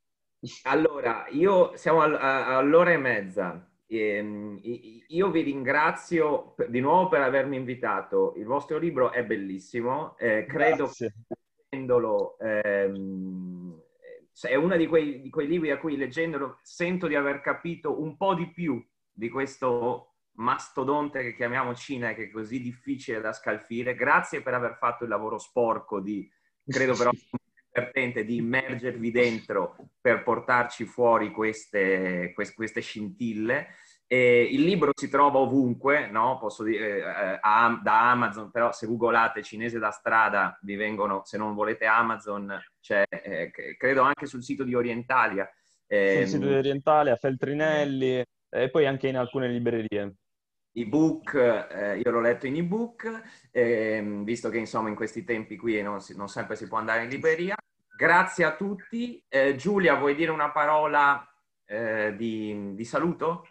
Allora, io siamo all- a- all'ora e mezza. Ehm, i- io vi ringrazio per- di nuovo per avermi invitato. Il vostro libro è bellissimo. Eh, credo Grazie. che leggendolo, ehm, è uno di quei, di quei libri a cui leggendolo sento di aver capito un po' di più di questo mastodonte che chiamiamo Cina e che è così difficile da scalfire. Grazie per aver fatto il lavoro sporco di, credo però divertente, di immergervi dentro per portarci fuori queste, queste, queste scintille. E il libro si trova ovunque, no? Posso dire, eh, a, da Amazon, però se googolate cinese da strada vi vengono, se non volete Amazon, c'è, eh, credo anche sul sito di Orientalia. Eh, Sul sito di Orientale, a Feltrinelli, e poi anche in alcune librerie. Ebook, eh, io l'ho letto in ebook, eh, visto che insomma in questi tempi qui non, si, non sempre si può andare in libreria. Grazie a tutti. Eh, Giulia, vuoi dire una parola eh, di, di saluto?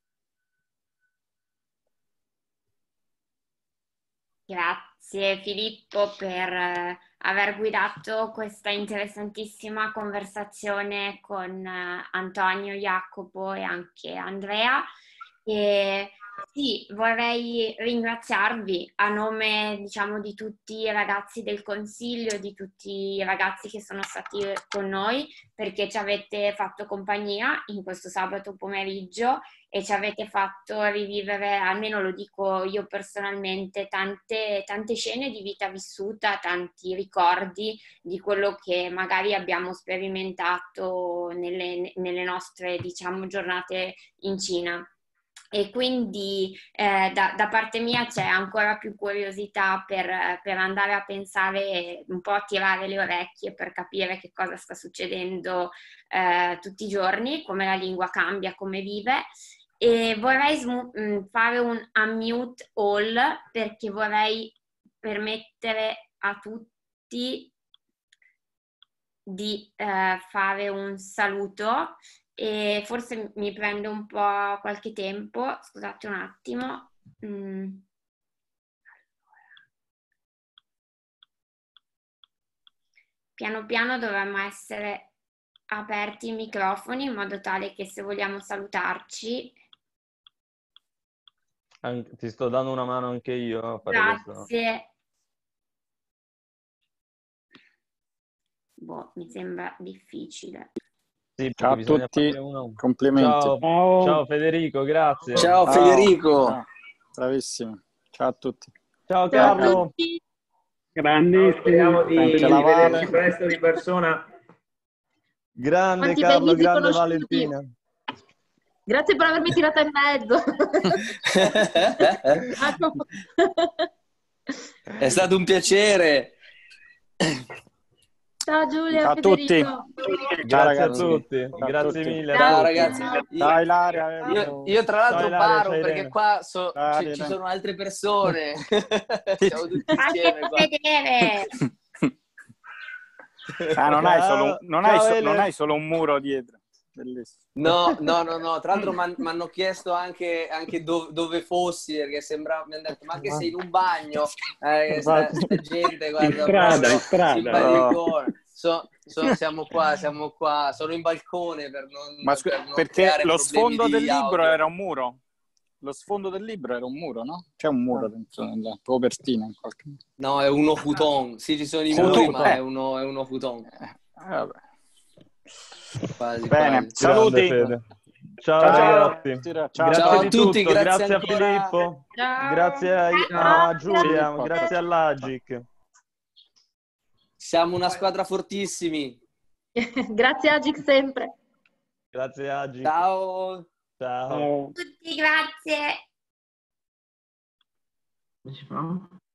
Grazie Filippo per eh, aver guidato questa interessantissima conversazione con eh, Antonio, Jacopo e anche Andrea. E sì, vorrei ringraziarvi a nome, diciamo, di tutti i ragazzi del consiglio, di tutti i ragazzi che sono stati con noi, perché ci avete fatto compagnia in questo sabato pomeriggio e ci avete fatto rivivere, almeno lo dico io personalmente, tante, tante scene di vita vissuta, tanti ricordi di quello che magari abbiamo sperimentato nelle, nelle nostre, diciamo, giornate in Cina. E quindi eh, da, da parte mia c'è ancora più curiosità per, per andare a pensare, un po' a tirare le orecchie per capire che cosa sta succedendo eh, tutti i giorni, come la lingua cambia, come vive. E vorrei sm- fare un unmute all, perché vorrei permettere a tutti di eh, fare un saluto. E forse mi prendo un po' qualche tempo, scusate un attimo. Mm. Piano piano dovremmo essere aperti i microfoni in modo tale che se vogliamo salutarci. Anche, ti sto dando una mano anche io a fare Grazie. questo. Boh, mi sembra difficile. Sì, ciao a tutti, uno... complimenti. Ciao. Ciao. Ciao Federico, grazie. Ciao, ciao Federico. Ciao. Bravissimo. Ciao a tutti. Ciao Carlo. Ciao a tutti. Grandi. Speriamo di, di vederci presto di persona. Grande Quanti Carlo, grande Valentina. Grazie per avermi tirata in mezzo. È stato un piacere. Ciao Giulia, ciao a tutti. Grazie a tutti, ciao grazie tutti. mille. Ciao ragazzi. Ciao Ilaria. Io, io tra l'altro ciao, paro Ilaria, perché qua so, ciao, ci, ci sono altre persone. Siamo tutti insieme qua. Vedere. Ah, non, hai solo, non, ciao, hai so, non hai solo un muro dietro. bellissimo. No, no, no, no. Tra l'altro mi hanno chiesto anche, anche dove, dove fossi, perché sembrava, mi hanno detto, ma anche sei in un bagno, eh, sta, sta gente, guarda, in strada, proprio, in strada. no. so, so, siamo qua, siamo qua, sono in balcone per non, Ma scu- per non perché lo sfondo del libro audio. era un muro? Lo sfondo del libro era un muro, no? C'è un muro dentro nella copertina in qualche modo. No, è uno futon. Sì, ci sono i Futon, muri, ma eh. è uno, è uno futon. Eh, vabbè. Quasi, Bene, quasi. saluti. Fede. Ciao, Ciao, ragazzi. ciao. Grazie Ciao a di tutti, tutto, grazie grazie a ancora. Filippo, Ciao. grazie a, Ciao. a Giulia, Filippo, grazie ciao. all'Agic. Siamo una squadra fortissimi. Grazie Agic sempre. Grazie Agic. Ciao. Ciao. Ciao. Tutti, grazie. Come si fa?